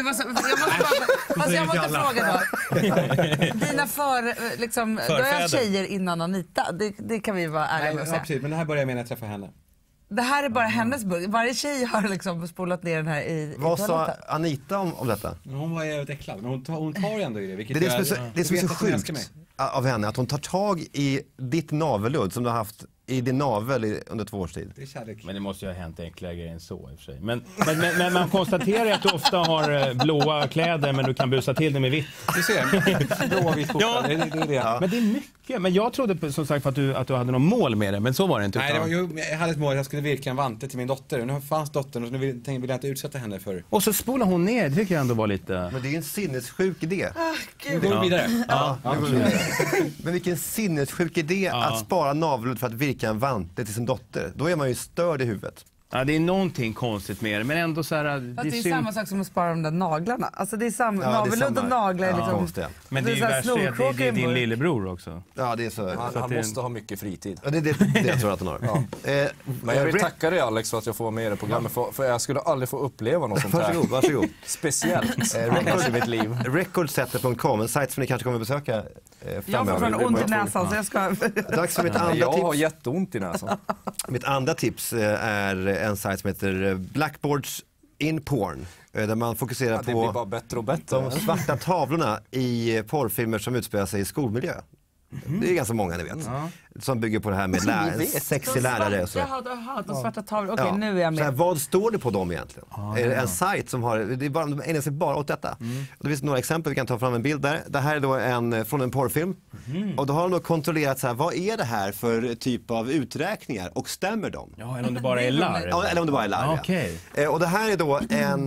jag måste fråga då. Dina du har haft tjejer innan Anita. Det kan vi vara ärliga med att säga. Ja, precis, men det här börjar jag med när jag träffar henne. Det här är bara hennes burk. Varje tjej har liksom spolat ner den här i Vad sa Anita om detta? Hon var jävligt äcklad, men hon tar ju ändå i det. Det är som är så sjukt av henne, att hon tar tag i ditt navelludd som du har haft i din navel under 2 års tid. Det är kärlek. Men det måste ju ha hänt enklare grejer än så i och för sig. Men man konstaterar att du ofta har blåa kläder, men du kan busa till det med vitt. Du ser, blåa vitt ja. Det är det. Ja. Men det är mycket. Men jag trodde som sagt att du hade någon mål med det, men så var det inte. Nej, jag hade ett mål, jag skulle virka en vante till min dotter. Nu fanns dottern och nu vill jag inte utsätta henne för. Och så spolar hon ner, det tycker jag ändå var lite... Men det är en sinnessjuk idé. Nu går vi vidare. Ja. Men vilken sinnessjuk idé att spara navelludd för att virka en vante till sin dotter. Då är man ju störd i huvudet. Ja, det är någonting konstigt med det, men ändå så här... Det är samma sak som att spara de där naglarna. Alltså det är samma, navelludd och naglar är liksom... Men det är ju värst, det är din lillebror också. Ja, det är så. Han måste ha mycket fritid. Ja, det är det jag tror att han har. Ja. Men jag vill tacka dig Alex för att jag får vara med i det programmet, för jag skulle aldrig få uppleva något sånt här. Varsågod. Speciellt i mitt liv. Recordsetter.com, en sajt som ni kanske kommer att besöka framöver. Jag får från ont i näsan så jag ska... Dags för mitt andra tips. Jag har jätteont i näsan. Mitt andra tips är en sajt som heter Blackboards in Porn. Där man fokuserar på det blir bara bättre och bättre. De svarta tavlorna i porrfilmer som utspelar sig i skolmiljö. Det är ganska många ni vet. Som bygger på det här med sexig lärare och så. De svarta tavlor. Okej, nu är jag med. Så här, vad står det på dem egentligen? Är det en sajt som har, det är bara, de ägnar sig bara åt detta. Och det finns några exempel, vi kan ta fram en bild där. Det här är då från en porrfilm. Och då har de då kontrollerat så här, vad är det här för typ av uträkningar och stämmer de? Ja, eller om det bara är larv. Ja, eller om det bara är larv. Okej. Och det här är då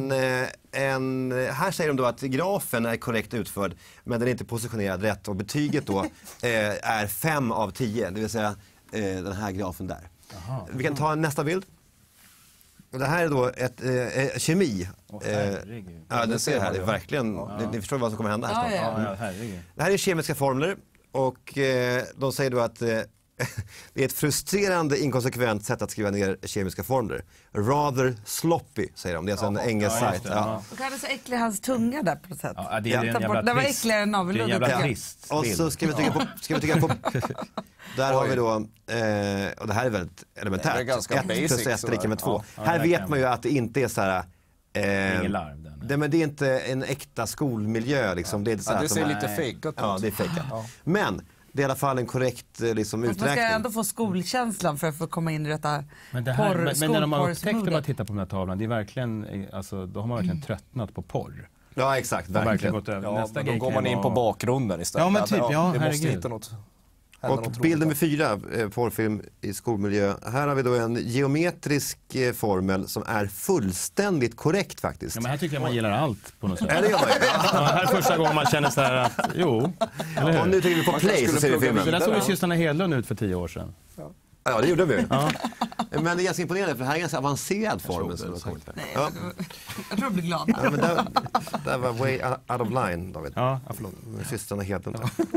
här säger de då att grafen är korrekt utförd, men den är inte positionerad rätt och betyget då är 5 av 10, det vill säga den här grafen där. Aha. Vi kan ta nästa bild. Och det här är då ett kemi. Ja, det ser här, det är verkligen, ni förstår vad som kommer hända här snart. Det här är kemiska formler och de säger då att det är ett frustrerande inkonsekvent sätt att skriva ner kemiska formler. Rather sloppy, säger de. Det är alltså en engelsk sajt. Och kan det så äcklig hans tunga där på något sätt. Ja, det är en jävla det var äckligare än navelludd. Och så ska vi trycka på där har vi då, och det här är väldigt elementärt. 1 plus 1 är lika med 2. Här vet man ju att det inte är så här... ingen larv. Men det är inte en äkta skolmiljö. Liksom. Det är inte så det ser lite fejkat ut. Ja, det är fejkat. Men det är i alla fall en korrekt uträkning. Man ska ändå få skolkänslan för att få komma in i detta men när de har upptäckt att titta på den här tavlan, det är verkligen, alltså, då har man verkligen tröttnat på porr. Ja, exakt. Verkligen. Nästa då går man in på bakgrunden istället. Ja, men typ, det måste hitta något. Och bild nummer 4, porrfilm i skolmiljö. Här har vi då en geometrisk formel som är fullständigt korrekt faktiskt. Ja, men här tycker jag man gillar allt på något sätt. Ja, det gör man ju. Här är första gången man känner så här att, jo. Eller hur? Och nu tycker vi på play så ser vi filmen. Det där såg ju Susanna Hedlund ut för 10 år sedan. Ja, det gjorde vi. Ja. Men det är ganska imponerande för det här är en ganska avancerad formel. Jag tror du blir glad. Ja, men där var way out of line, David. Ja, förlåt. Systrarna Hedlund.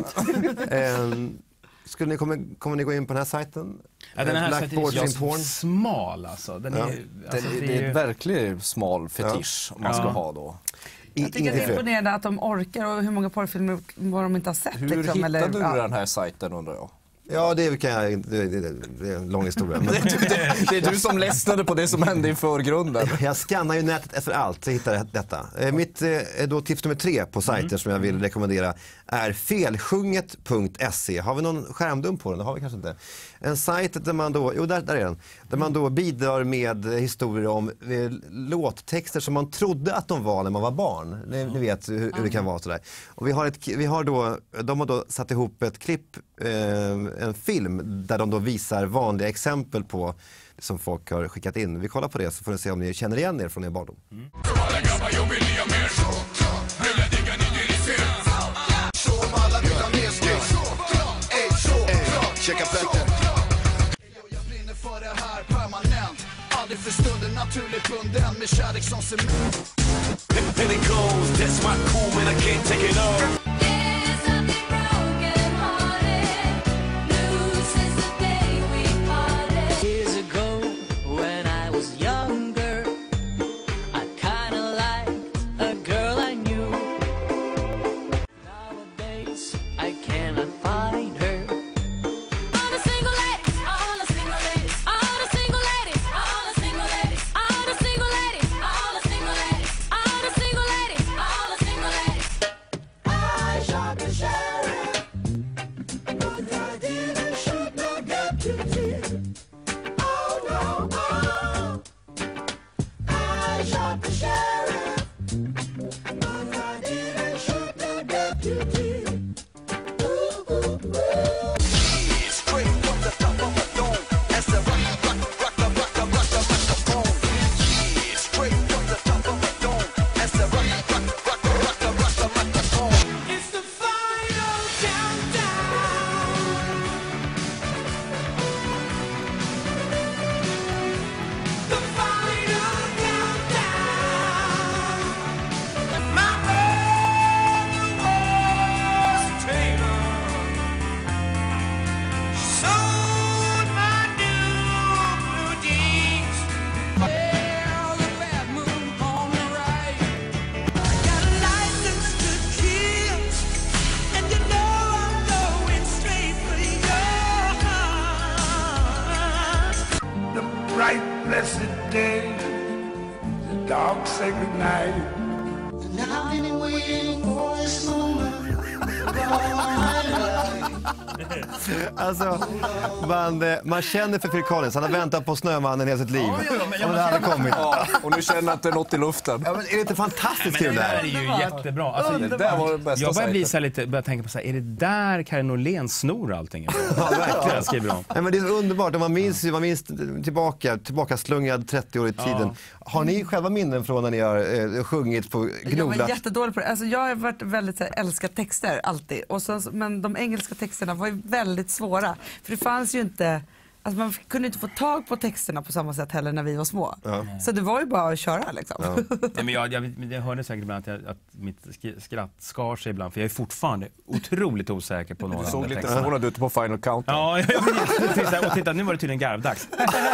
Kommer ni gå in på den här sajten? Ja, den här sajten är smal alltså. Det är verkligen smal fetisch om man ska ha då. Jag tycker det är imponerande att de orkar och hur många porrfilmer var de inte har sett. Hur liksom, hittade du den här sajten undrar jag? Ja, det är en lång historia. Men det är du som ledsnade på det som hände i förgrunden. Jag skannar ju nätet efter allt så hittar jag detta. Mitt då tips nummer 3 på sajter som jag vill rekommendera är felsjunget.se. Har vi någon skärmdump på den? Det har vi kanske inte. En sajt där man då, där är den. Där man då bidrar med historier om låttexter som man trodde att de var när man var barn. Ni vet hur det kan vara sådär. Och de har då satt ihop ett klipp, en film där de då visar vanliga exempel på det som folk har skickat in. Vi kollar på det så får ni se om ni känner igen er från er barndom. Jag brinner för det här permanent. Aldrig för stunden bunden med kärlek som cement. And it goes, that's my cool man, I can't take it all. Alltså, man känner för Phil Collins. Han har väntat på Snömannen hela sitt liv. Och det hade kommit. Ja, och nu känner att det är något i luften. Ja, men är det inte fantastiskt kul det där? är ju jättebra. Alltså, det var det bästa. Jag börjar bli så lite, börjar tänka på så här, är det där Karin Norlén snor allting? Ja, verkligen. Skriver om. Nej, men det är så underbart. Man minns tillbaka slungad 30 år i tiden. Ja. Har ni själva minnen från när ni har sjungit på Gnola? Jag var jättedålig på det. Alltså, jag har varit väldigt älskat texter alltid. Och så, men de engelska texterna var ju väldigt svåra. För det fanns ju inte... Alltså man kunde inte få tag på texterna på samma sätt heller när vi var små. Ja. Så det var ju bara att köra liksom. Ja. Nej, men jag hörde säkert ibland att mitt skratt skar sig ibland. För jag är fortfarande otroligt osäker på några. Du såg lite förvånad ut på Final Countdown. Ja, och titta, nu var det tydligen garvdags.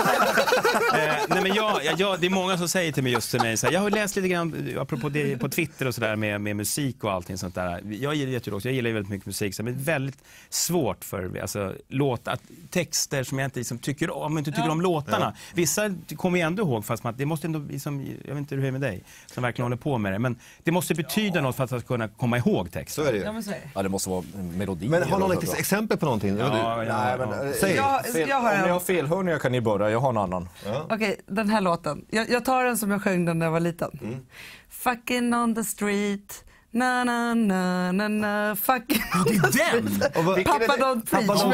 Nej, men det är många som säger till mig just till mig så här, jag har läst lite grann apropå det på Twitter och sådär med musik och allting sånt där. Jag gillar väldigt mycket musik, så det är väldigt svårt för alltså, texter som jag inte liksom tycker om, inte tycker om låtarna. Ja. Vissa kommer jag ändå ihåg, fast det måste ändå liksom, jag vet inte hur det är med dig som verkligen håller på med det, men det måste betyda något för att kunna komma ihåg texten. Så är det ju. Ja, det måste vara en melodi. Men har någon ett exempel på någonting? Nej, men säg. Om ni har felhörningar kan ni börja, jag har en annan. Ja. Okej, den här låten. Jag tar den som jag sjöng den när jag var liten. Fucking on the street. Na na na na na fucking det är den. Pappa don't preach.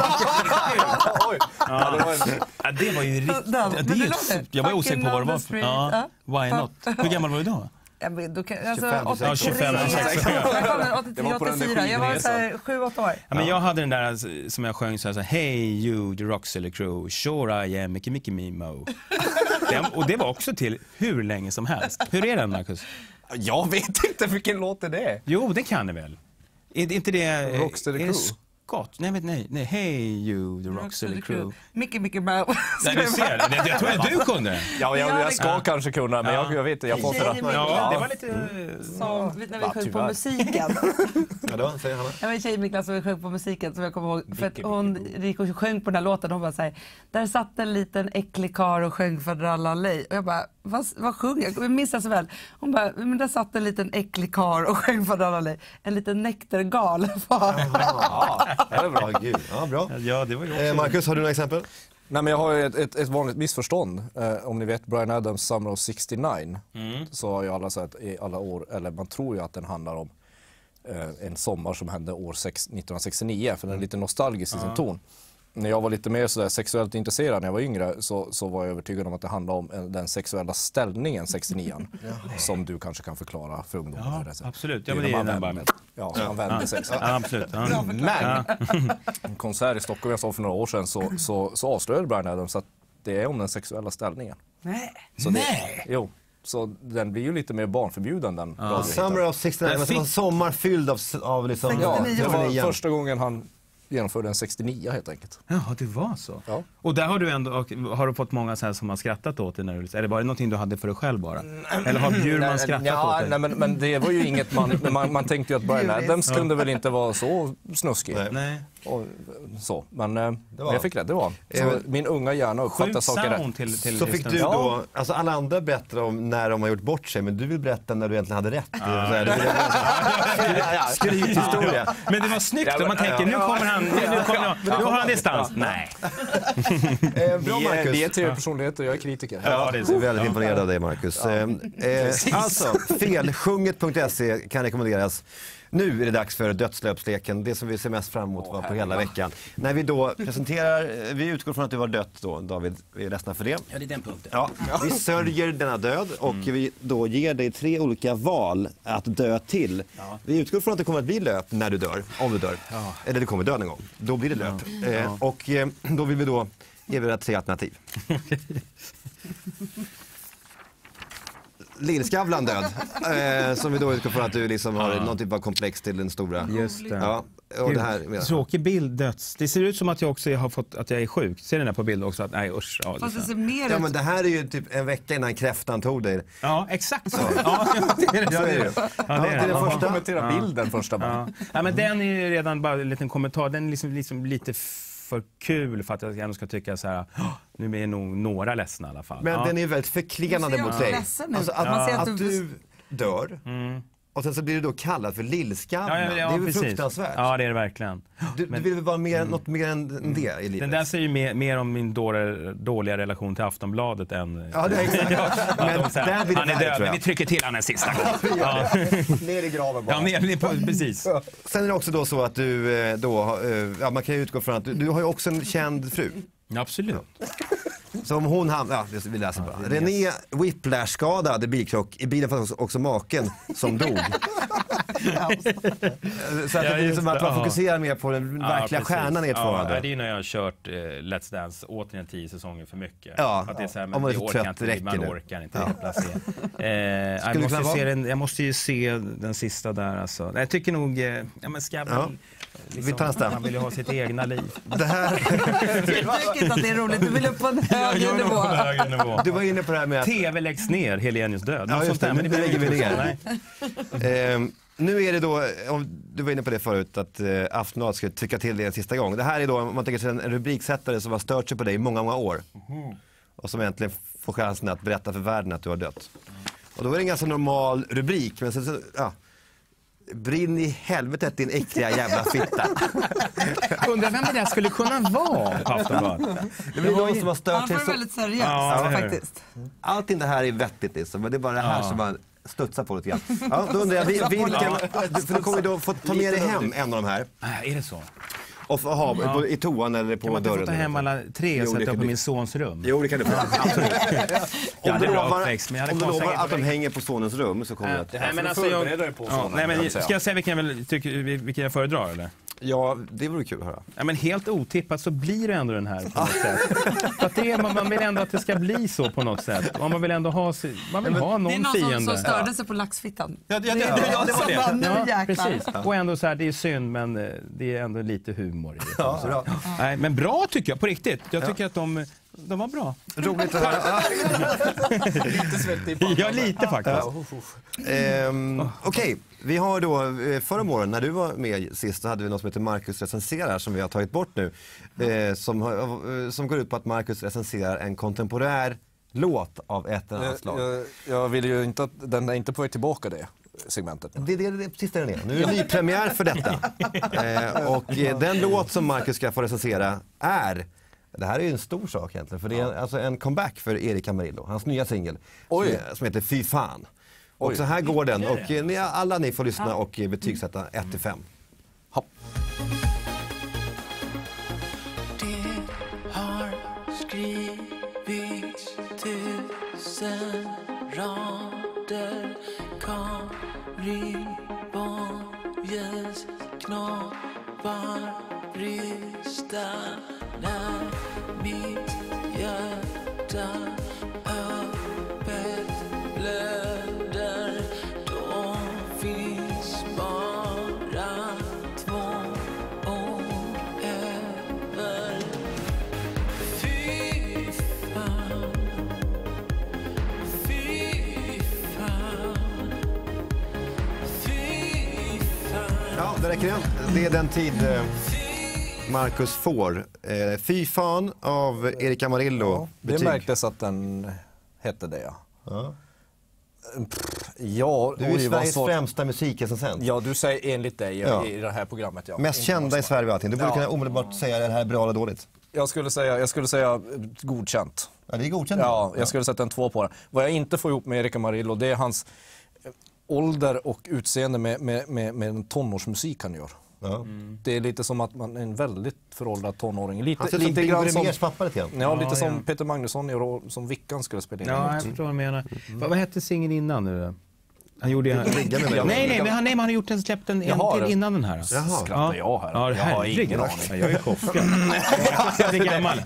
Det var ju riktigt. Jag var osäker på vad det var. Ja, why not? Hur gammal var du då? Ja, men då kan, alltså, 25, 26. Jag var 84. Jag var så 7-8 år. Ja, men jag hade den där som jag sjöng så här, Hey you, the Roxelle crew, sure I am, Mickey me mo. Och det var också till hur länge som helst. Hur är den, Marcus? Jag vet inte vilken låt det är. Jo, det kan det väl. Är inte det Roxelle crew? Scott? Nej. Hey you, the Roxelle crew. Mickey mo. Nej, du ser. Jag tror att du kunde. Ja, jag ska kanske kunna, men jag vet inte. Jag får för att... Ja, det var lite... Som när vi sjöng på musiken. Ja, då säger Hanna. Jag var en tjej i min klass som vi sjöng på musiken, som jag kommer ihåg. För att hon gick och sjöng på den här låten. Hon bara så här, där satt en liten äcklig kar och sjöng för Drallalej. Och jag bara, vad sjunger jag? Jag minns det så väl. Hon bara, men där satt en liten äcklig kar och sjöng för Drallalej. En liten nektergal. Det är bra, gud. Ja, bra. Ja, det var ju också... Marcus, har du några exempel? Nej, men jag har ett vanligt missförstånd. Om ni vet Bryan Adams Summer of 69, så har ju alla sagt i alla år, eller man tror ju att den handlar om en sommar som hände år 1969, för den är lite nostalgisk i sin ton. När jag var lite mer så där sexuellt intresserad när jag var yngre, så var jag övertygad om att det handlade om den sexuella ställningen 69 som du kanske kan förklara för ungdomar. Ja, absolut. Ja, men det är den bara med. Ja, man vänder sig. Ja, absolut. Ja. Men en konsert i Stockholm jag såg för några år sedan så avslöjade Bryan Adams att det är om den sexuella ställningen. Jo. Så den blir ju lite mer barnförbjuden den. Summer of 69, det var en sommar fylld av liksom... 69. Det var första gången han genomförde en 69 helt enkelt. Jaha, det var så. Ja. Och där har du ändå, har du fått många så här som har skrattat åt dig när du... Är det bara någonting du hade för dig själv bara? Eller har Bjurman skrattat åt dig? Nej, men det var ju inget man tänkte ju att Bryan Adams kunde väl inte vara så snuskig. Nej. Och så. Men jag fick rätt, det var. Så min unga hjärna uppfattar saker rätt. Till så fick du då, alltså alla andra berättar om när de har gjort bort sig, men du vill berätta när du egentligen hade rätt. Skrythistoria. Men det var snyggt om man tänker, nu kommer han, nu har han distans. Nej. Bra, Marcus. Vi är tre personligheter, jag är kritiker. Ja, det är väldigt imponerad av dig, Marcus. Alltså, felsjunget.se kan rekommenderas. Nu är det dags för dödslöpsleken, det som vi ser mest fram emot var på hela veckan. När vi då presenterar, vi utgår från att du var dött då, David, vi är ledsna för det. Ja, det är den punkten. Ja, vi sörjer denna död och vi då ger dig 3 olika val att dö till. Ja. Vi utgår från att det kommer att bli löp när du dör, om du dör. Ja. Eller det kommer dö en gång, då blir det löp. Och då vill vi då ge dig 3 alternativ. Lillskavlan död, som vi då utgår från att du liksom har någon typ av komplex till den stora. Just det. Ja, och det här, tråkig bild, döds. Det ser ut som att jag också har fått att jag är sjuk. Ser den där på bild också? Att, nej, usch. Ja, fast det ser mer ja, men det här är ju typ en vecka innan kräftan tog dig. Ja, exakt så. Ja, det är det. Så är det. Det är den första. Kommentera bilden första bara. Ja, men den är ju redan bara en liten kommentar. Den är liksom lite för kul för att jag ändå ska tycka så här, nu är nog några ledsna i alla fall. Men den är ju väldigt förklenande mot dig. Alltså att du dör och sen så blir du då kallad för lillskavlan. Det är ju fruktansvärt. Ja, det är det verkligen. Du vill väl vara något mer än det i livet? Den där säger ju mer om min dåliga relation till Aftonbladet än... Ja, det är exakt. Men där vill han är död, men vi trycker till han en sista gång. Ner i graven bara. Ja, precis. Sen är det också då så att du då, man kan ju utgå från att du har ju också en känd fru. Absolut. Så om hon vi läser bara. René Whiplash-skadad i bilkrock. I bilen fanns också maken som dog. Så att det blir som att man fokuserar mer på den verkliga stjärnan i ett förhållande. Ja, det är när jag har kört Let's Dance återigen 10 säsonger för mycket. Ja, att det är så här, men om man är det så orkar trött, inte, man orkar inte. Jag måste ju se den sista där alltså. Jag tycker nog, vi tar nästa. Man vill ju ha sitt egna liv. Det här... Jag tycker inte att det är roligt, du vill upp på en högre nivå. Du var inne på det här med att... TV läggs ner, Helenius död. Ja, just det, men det lägger vi ner. Nu är det då, du var inne på det förut, att Aftonbladet ska trycka till det en sista gång. Det här är då, om man tänker sig en rubriksättare som har stört sig på dig i många, många år. Och som äntligen får chansen att berätta för världen att du har dött. Och då är det en ganska normal rubrik, men sen så, brinn i helvetet din äckliga jävla fitta. Undrar vem det där skulle kunna vara på Aftonbladet. Det blir någon som har stört sig så... väldigt seriöst, faktiskt. Allting det här är vettigt liksom, men det är bara det här som man studsar på lite grann. Ja, då undrar jag, vilken... För du kommer då få ta med dig hem en av de här. Är det så? Och ha i toan eller på dörren. Kan man inte få ta hem alla 3 och sätta upp på min sons rum? Jo, det kan du få. Absolut. Om du lovar att de hänger på sonens rum så kommer jag att... Nej, men alltså ska jag säga vilken jag föredrar, eller? Ja, det vore kul att höra. Ja, men helt otippat så blir det ändå den här på något sätt. För att man vill ändå att det ska bli så på något sätt. Och man vill ändå ha, ha någon fiende. Det är någon som störde sig på laxfittan. Ja, det var det. Ja, precis. Och ändå så här, det är synd, men det är ändå lite humor i det. Ja, bra. Nej, men bra tycker jag, på riktigt. Jag tycker att de var bra. Roligt att höra. Lite svettig i pannan. Ja, lite faktiskt. Okej, vi har då förra morgonen när du var med sist så hade vi något som heter Marcus recenserar som vi har tagit bort nu. Som går ut på att Marcus recenserar en kontemporär låt av ett eller annat slag. Jag vill ju inte att den är inte på väg tillbaka det segmentet. Det är precis det den är. Nu är det ny premiär för detta. Och den låt som Marcus ska få recensera är... Det här är ju en stor sak egentligen, för det är alltså en comeback för Erik Camarillo, hans nya singel som heter Fy fan. Och så här går den, och alla ni får lyssna och betygsätta 1-5. Hopp. Det har skrivits 1000 rader, Karin Boyes knoppar brista när mitt hjärta räcker det. Det är den tid Marcus får. Fy fan av Erik Amarillo. Det märktes att den hette det, ja. Ja, du är Sveriges främsta musikrecensent. Ja, du säger enligt dig i det här programmet. Ja. Mest kända i Sverige och allting. Du borde kunna omedelbart säga det här är bra eller dåligt. Jag skulle säga godkänt. Ja, det är godkänt. Ja, jag skulle sätta en 2 på det. Vad jag inte får ihop med Erik Amarillo, det är hans ålder och utseende med en tonårsmusik han gör. Ja. Det är lite som att man är en väldigt föråldrad tonåring. Lite grann som pappa lite grann. Ja, lite som Peter Magnusson som Vickan skulle spela in. Ja, jag förstår vad du menar. Vad hette singeln innan nu? Han gjorde men han har gjort släppt en till innan den här. Jaha. Skrattar jag här? Ja, jag har ingen aning. Jag är chockad. Jag är gammal.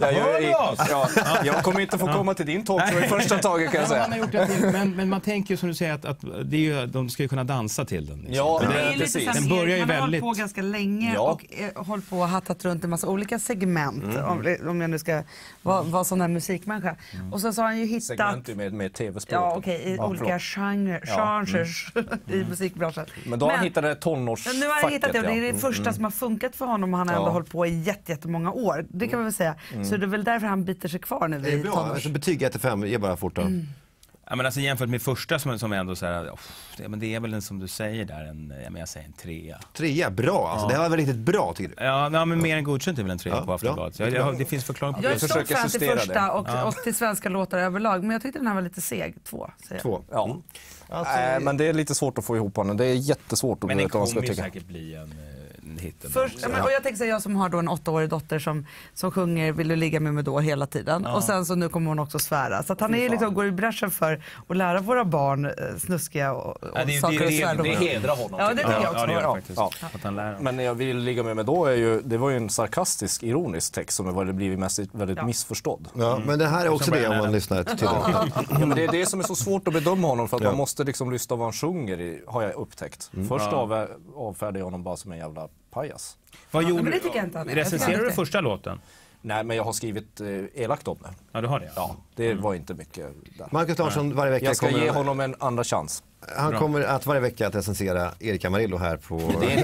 Jag kommer inte få komma till din talk i första taget, kan jag säga. Han har gjort det, men man tänker ju som du säger att det är ju, de ska ju kunna dansa till den. Liksom. Ja, det är precis. Den börjar ju väldigt... väldigt... hållit på ganska länge och hållit på och hattat runt en massa olika segment. Om jag nu ska vara sån här musikmänniska. Och så har han ju hittat... Segment med tv-språk. Ja, okej, i olika genrer i musikbranschen. Men då har han hittat det tonårsfacket. Nu har han hittat det och det är det första som har funkat för honom och han har ändå hållit på i jättemånga år. Det kan man väl säga. Så det är väl därför han biter sig kvar nu vid tonårs. Alltså, betyg 1-5, ge bara fort då. Ja, men alltså jämfört med första som är ändå så här, men det är väl en, som du säger där, jag säger en 3. 3, bra. Alltså, det var väl riktigt bra, tycker du? Ja, men mer än godkänt är väl en 3 på Aftonbladet. Det finns förklaring på det. Jag är stor fan till första och till svenska låtar överlag, men jag tyckte den här var lite seg. 2, säger jag. 2, ja. Alltså, men det är lite svårt att få ihop honom. Det är jättesvårt att men det kommer ju säkert bli en hit. Och jag tänker säga, jag som har då en 8-årig dotter som sjunger Vill du ligga med mig då hela tiden. Och sen så nu kommer hon också svära. Så att han är liksom, går i bräschen för att lära våra barn snuskiga och saker och svärdomar. Det hedrar honom. Ja, det tycker jag också. Ja, det gör faktiskt. Att han lär. Men jag vill ligga med mig då det var ju en sarkastisk, ironisk text som har blivit väldigt missförstådd. Ja, men det här är också det om man lyssnar till ja, men det är det som är så svårt att bedöma honom för att man måste liksom lyssna vad han sjunger har jag upptäckt. Först avfärdade jag honom bara som en jävla pajas. Vad gjorde det tycker jag inte. Recenserar du första låten? Nej, men jag har skrivit elakt om det. Ja, du har det? Ja, det var inte mycket där. Marcus Larsson varje vecka jag ska ge honom en andra chans. Han kommer att varje vecka att recensera Erik Amarillo här på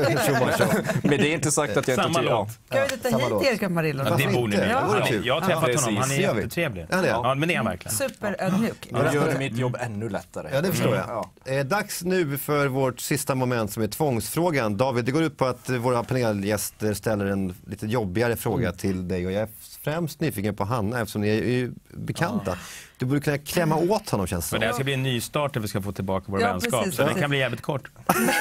Men det är inte sagt att jag inte samma låt. Ska vi ta hit Erik Amarillo? Ja, det borde ni. Jag har träffat honom, han är jättetrevlig. Ja, men det är han verkligen. Superödmjuk. Det gör mitt jobb ännu lättare. Ja, det förstår jag. Dags nu för vårt sista moment som är tvångsfrågan. David, det går ut på att våra panelgäster ställer en lite jobbigare fråga till dig och jag är främst nyfiken på Hanna eftersom ni är ju bekanta. Du borde kunna klämma åt honom, känns det som. Det här ska bli en ny start där vi ska få tillbaka vår vänskap. Precis, så det kan bli jävligt kort.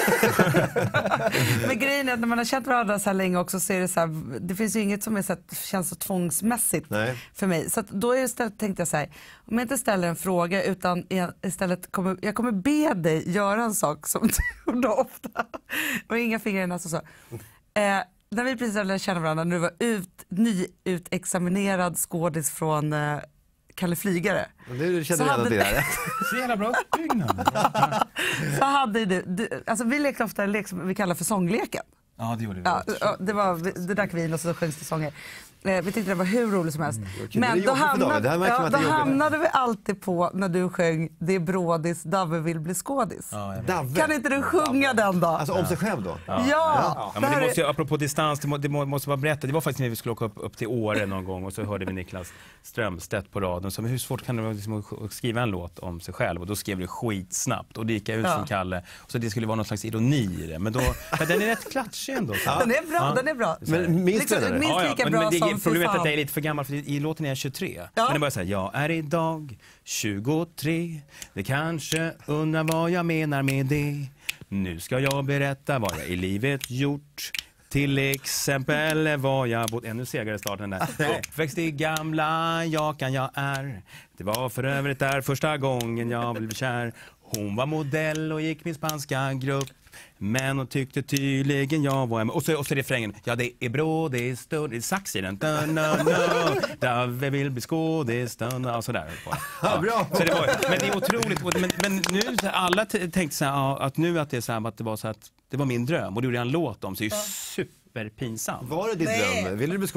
Men grejen är att när man har känt varandra så här länge också så är det så här, det finns ju inget som är så här, känns så tvångsmässigt för mig. Så att då är det istället, tänkte jag så här, om jag inte ställer en fråga utan istället jag kommer be dig göra en sak som du gjorde ofta. Och inga fingrar i näsan så. När vi precis lärde känna varandra, när du var nyutexaminerad skådis från Kalle Flygare. Du känner redan till det här. Så jävla bra byggnad. Så hade du, alltså vi lekte ofta en lek som vi kallar för sångleken. Ja, det gjorde vi. Ja, det drack vin och så sjöngs det sånger. Vi tyckte det var hur roligt som helst. Men då hamnade vi alltid på när du sjöng Det är brådis, Davve vill bli skådis. Kan inte du sjunga den då? Alltså om sig själv då? Ja. Men det måste ju, apropå distans, det måste vara berättat. Det var faktiskt när vi skulle åka upp till Åre någon gång och så hörde vi Niklas Strömstedt på radion. Så hur svårt kan det vara liksom att skriva en låt om sig själv? Och då skrev det skitsnabbt och det gick ut från Kalle. Så det skulle vara någon slags ironi i det. Men den är rätt klatschig ändå. Den är bra, den är bra. Men minst lika bra som problemet är att jag är lite för gammal för i låten är jag 23. Men det bara säga jag är idag 23. Det kanske undrar vad jag menar med det. Nu ska jag berätta vad jag i livet gjort. Till exempel var jag bott ännu segare starten där. Uppväxt i gamla Jakan jag är. Det var för övrigt där första gången jag blev kär. Hon var modell och gick min spanska grupp. Men hon tyckte tydligen jag var en... Och så är refrängen. Ja, det är bra, det är större. Det är sax i den. Davve vill bli skådis. Och sådär. Ja, bra. Så det var, men det är otroligt. Men nu alla tänkte så här, att nu att det är så här, att det var så att det var min dröm. Och det gjorde jag en låt om. Så det är ju superpinsamt. Var det din dröm? Ville du bli skådis?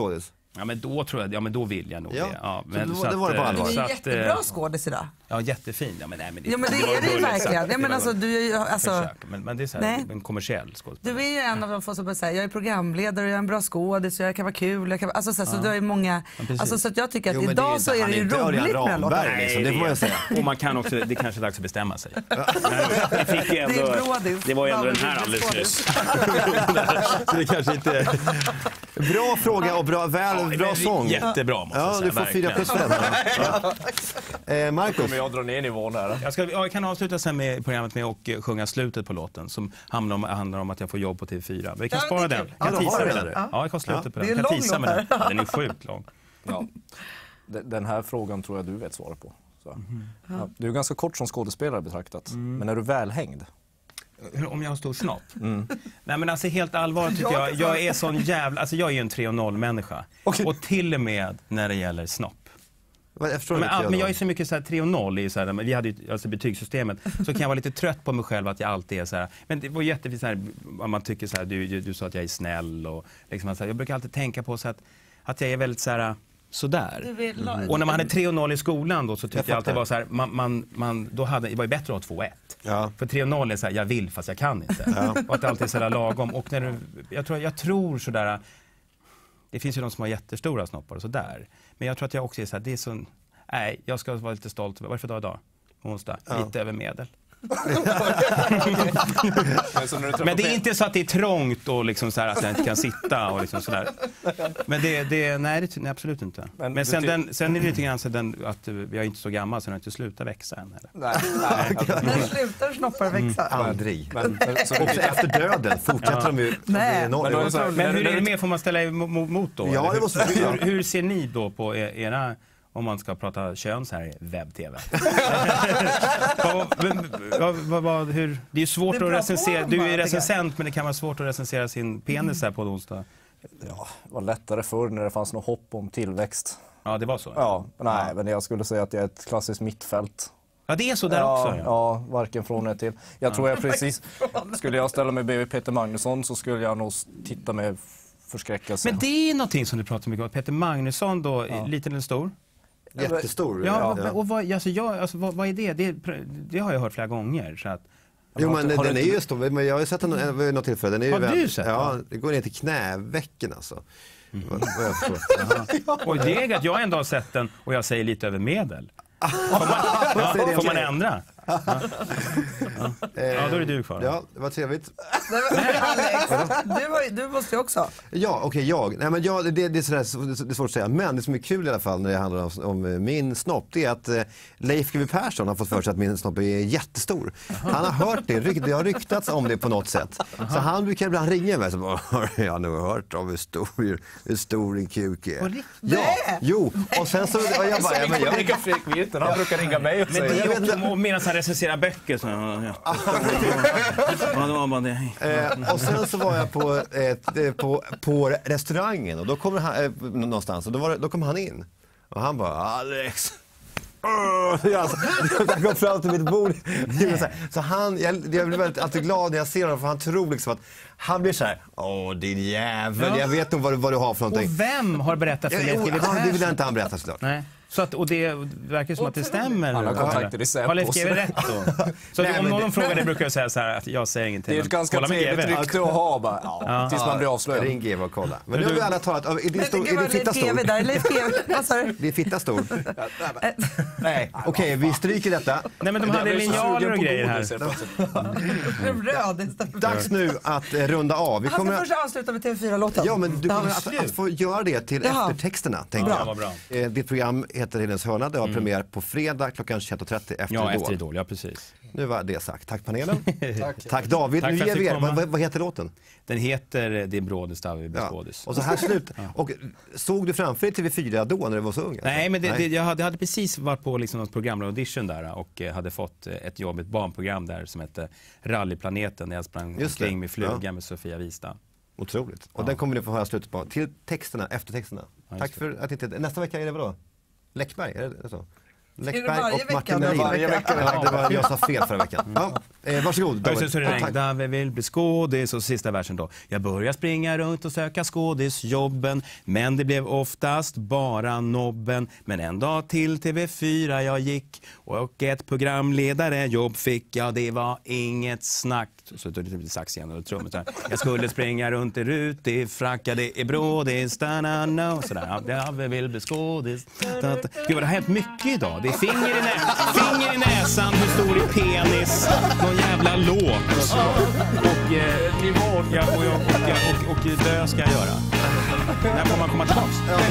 Ja, men då tror jag, men då vill jag nog det. Ja, men så det var det på allvar. Du är jättebra skådis idag. Ja, jättefin. Ja, men det är det ju verkligen. Jag menar, alltså, du är ju, alltså, men det är så här, en kommersiell skådespelare. Du är ju en av de få som säger, jag är programledare och jag är en bra skådis och jag kan vara kul. Jag kan, alltså, så du är många, alltså, så att jag tycker att idag så är det ju roligt med den låten. Det får man ju säga. Och man kan också, det kanske är dags att bestämma sig. Vi fick ju ändå, det var ju ändå den här alldeles nyss. Så det kanske inte... Bra fråga och bra sång. Jättebra måste jag säga. Du får 4 plus för den. Marcus. Kommer jag dra ner nivån här? Jag kan avsluta sen med programmet med att sjunga slutet på låten som handlar om att jag får jobb på TV4. Men vi kan spara den. Jag kan tisa med den. Ja, jag kan slutet på den. Jag kan tisa med den. Den är sjukt lång. Ja. Den här frågan tror jag du vet svara på. Så. Ja, du är ganska kort som skådespelare betraktat. Men är du välhängd? Om jag har stor snopp? Nej, men alltså helt allvarligt tycker jag är sån jävla... Alltså jag är ju en 3-0-människa. Okay. Och till och med när det gäller snopp. Men jag är så mycket så här 3-0 i så här, vi hade ju alltså betygssystemet, så kan jag vara lite trött på mig själv att jag alltid är så här. Men det var jättefint så här, om man tycker så här, du sa att jag är snäll och liksom så här, jag brukar alltid tänka på så att jag är väldigt så här sådär. Och när man hade 3-0 i skolan då så tyckte jag alltid var så här, det var ju bättre att ha 2-1. Ja. För 3-0 är så här, jag vill fast jag kan inte. Ja. Och att det alltid är så här lagom. Och när jag tror sådär, det finns ju de som har jättestora snoppar och sådär. Men jag tror att jag också är så här, det är så, nej, jag ska vara lite stolt. Vad är det för dag idag? Onsdag. Lite över medel. Men det är inte så att det är trångt och liksom så här att jag inte kan sitta och liksom sådär. Men nej, absolut inte. Men sen är det lite grann så att jag är inte så gammal så jag har inte slutat växa än. Nej. När slutar snoppar växa? Aldrig. Också efter döden fortsätter de ju. Nej. Men hur är det mer, får man ställa emot då? Ja, det måste hur ser ni då på era, om man ska prata köns här i webb-tv? Det är ju svårt att recensera. Du är recensent, men det kan vara svårt att recensera sin penis här på onsdag. Ja, det var lättare förr när det fanns något hopp om tillväxt. Ja, det var så. Ja, nej, men jag skulle säga att jag är ett klassiskt mittfält. Ja, det är så där också. Ja, varken från eller till. Jag tror jag precis, skulle jag ställa mig bredvid Peter Magnusson så skulle jag nog titta med förskräckelse. Men det är någonting som du pratar mycket om. Peter Magnusson då, liten eller stor? Jättestor. Ja, och vad är det? Det har jag hört flera gånger. Så att, jo, men den är ju stor. Men jag har ju sett den vid något tillfälle. Den är har du sett den? Ja, det går ner till knävecken alltså. Och det är att jag ändå har sett den och jag säger lite över medel. Får man ändra? Ja, då är det du kvar. Ja, det var trevligt. Alex, du måste ju också. Ja, okej, jag. Nej, men det är sådär, det är svårt att säga. Men det som är kul i alla fall när det handlar om min snopp, det är att Leif GW Persson har fått för sig att min snopp är jättestor. Han har hört det har ryktats om det på något sätt. Så han brukar ibland ringa mig och bara, jag har nog hört om hur stor en kuk är. Ja, jo. Och sen så... Jag bara, jag brukar Fredrik Virten, han brukar ringa mig och säga... Men det är också, medan han recenserar böcker så... Och sen så var jag på restaurangen och då kommer han någonstans och då kom han in och han bara Alex. Han kom fram till mitt bord. Så jag blir väldigt alltid glad när jag ser honom för han tror liksom att han blir så här, åh din jävel, jag vet nog vad du har för någonting. Och vem har berättat för Leif GW Persson? Det vill inte han berätta såklart. Nej. Så att, och det verkar som att det stämmer. Han har kontakter i Säpos. Har Leif GW rätt då? Så om någon frågar det brukar jag säga så här att jag säger ingenting. Det är ett ganska trevligt rykte att ha bara. Tills man blir avslöjad. Ring GW och kolla. Men nu har vi alla talat. Är din fitta stor? Det är fitta stor. Nej, okej, vi stryker detta. Nej, men de hade linjaler och grejer här. Dags nu att runda av. Vi kommer först avsluta med TV4-låten. Ja, men du kommer att få göra det till eftertexterna, tänker jag. Ditt program heter Helens hörna. Det har premiär på fredag klockan 21:30 efter Idol. Efter Idol, ja precis. Nu var det sagt. Tack panelen. Tack David. Tack nu ger vi er. Vad heter låten? Den heter Det brådes där vi beskådes. Och så här slut. Och såg du framför dig TV4 då när du var så ung? Nej, men jag hade precis varit på liksom något programaudition där och hade fått ett jobb, ett barnprogram där som hette Rallyplaneten där jag sprang omkring med flugan med Sofia Wistam. Otroligt. Och den kommer ni få höra slutet på till texterna, eftertexterna. Tack för att ni nästa vecka är det vadå? Läckberg, är det så? Läckberg och Martin vecka? Melin. Varje vecka. Ja, det var jag sa fel förra veckan. Ja, varsågod. Och så är det regn. David vill bli skådis. Och sista versen då. Jag börjar springa runt och söka skådisjobben. Men det blev oftast bara nobben. Men en dag till TV4 jag gick. Och ett programledarejobb fick jag. Det var inget snack. Så det lite sax igen och trummor. Jag skulle springa runt i rut i fracka. Det är brådis. Sådär. Jag vill bli skådis. Gud, det har hänt mycket idag. Det är finger i näsan, hur stor är penis, någon jävla låt. Och dö ska jag göra. När får man komma tillbaks?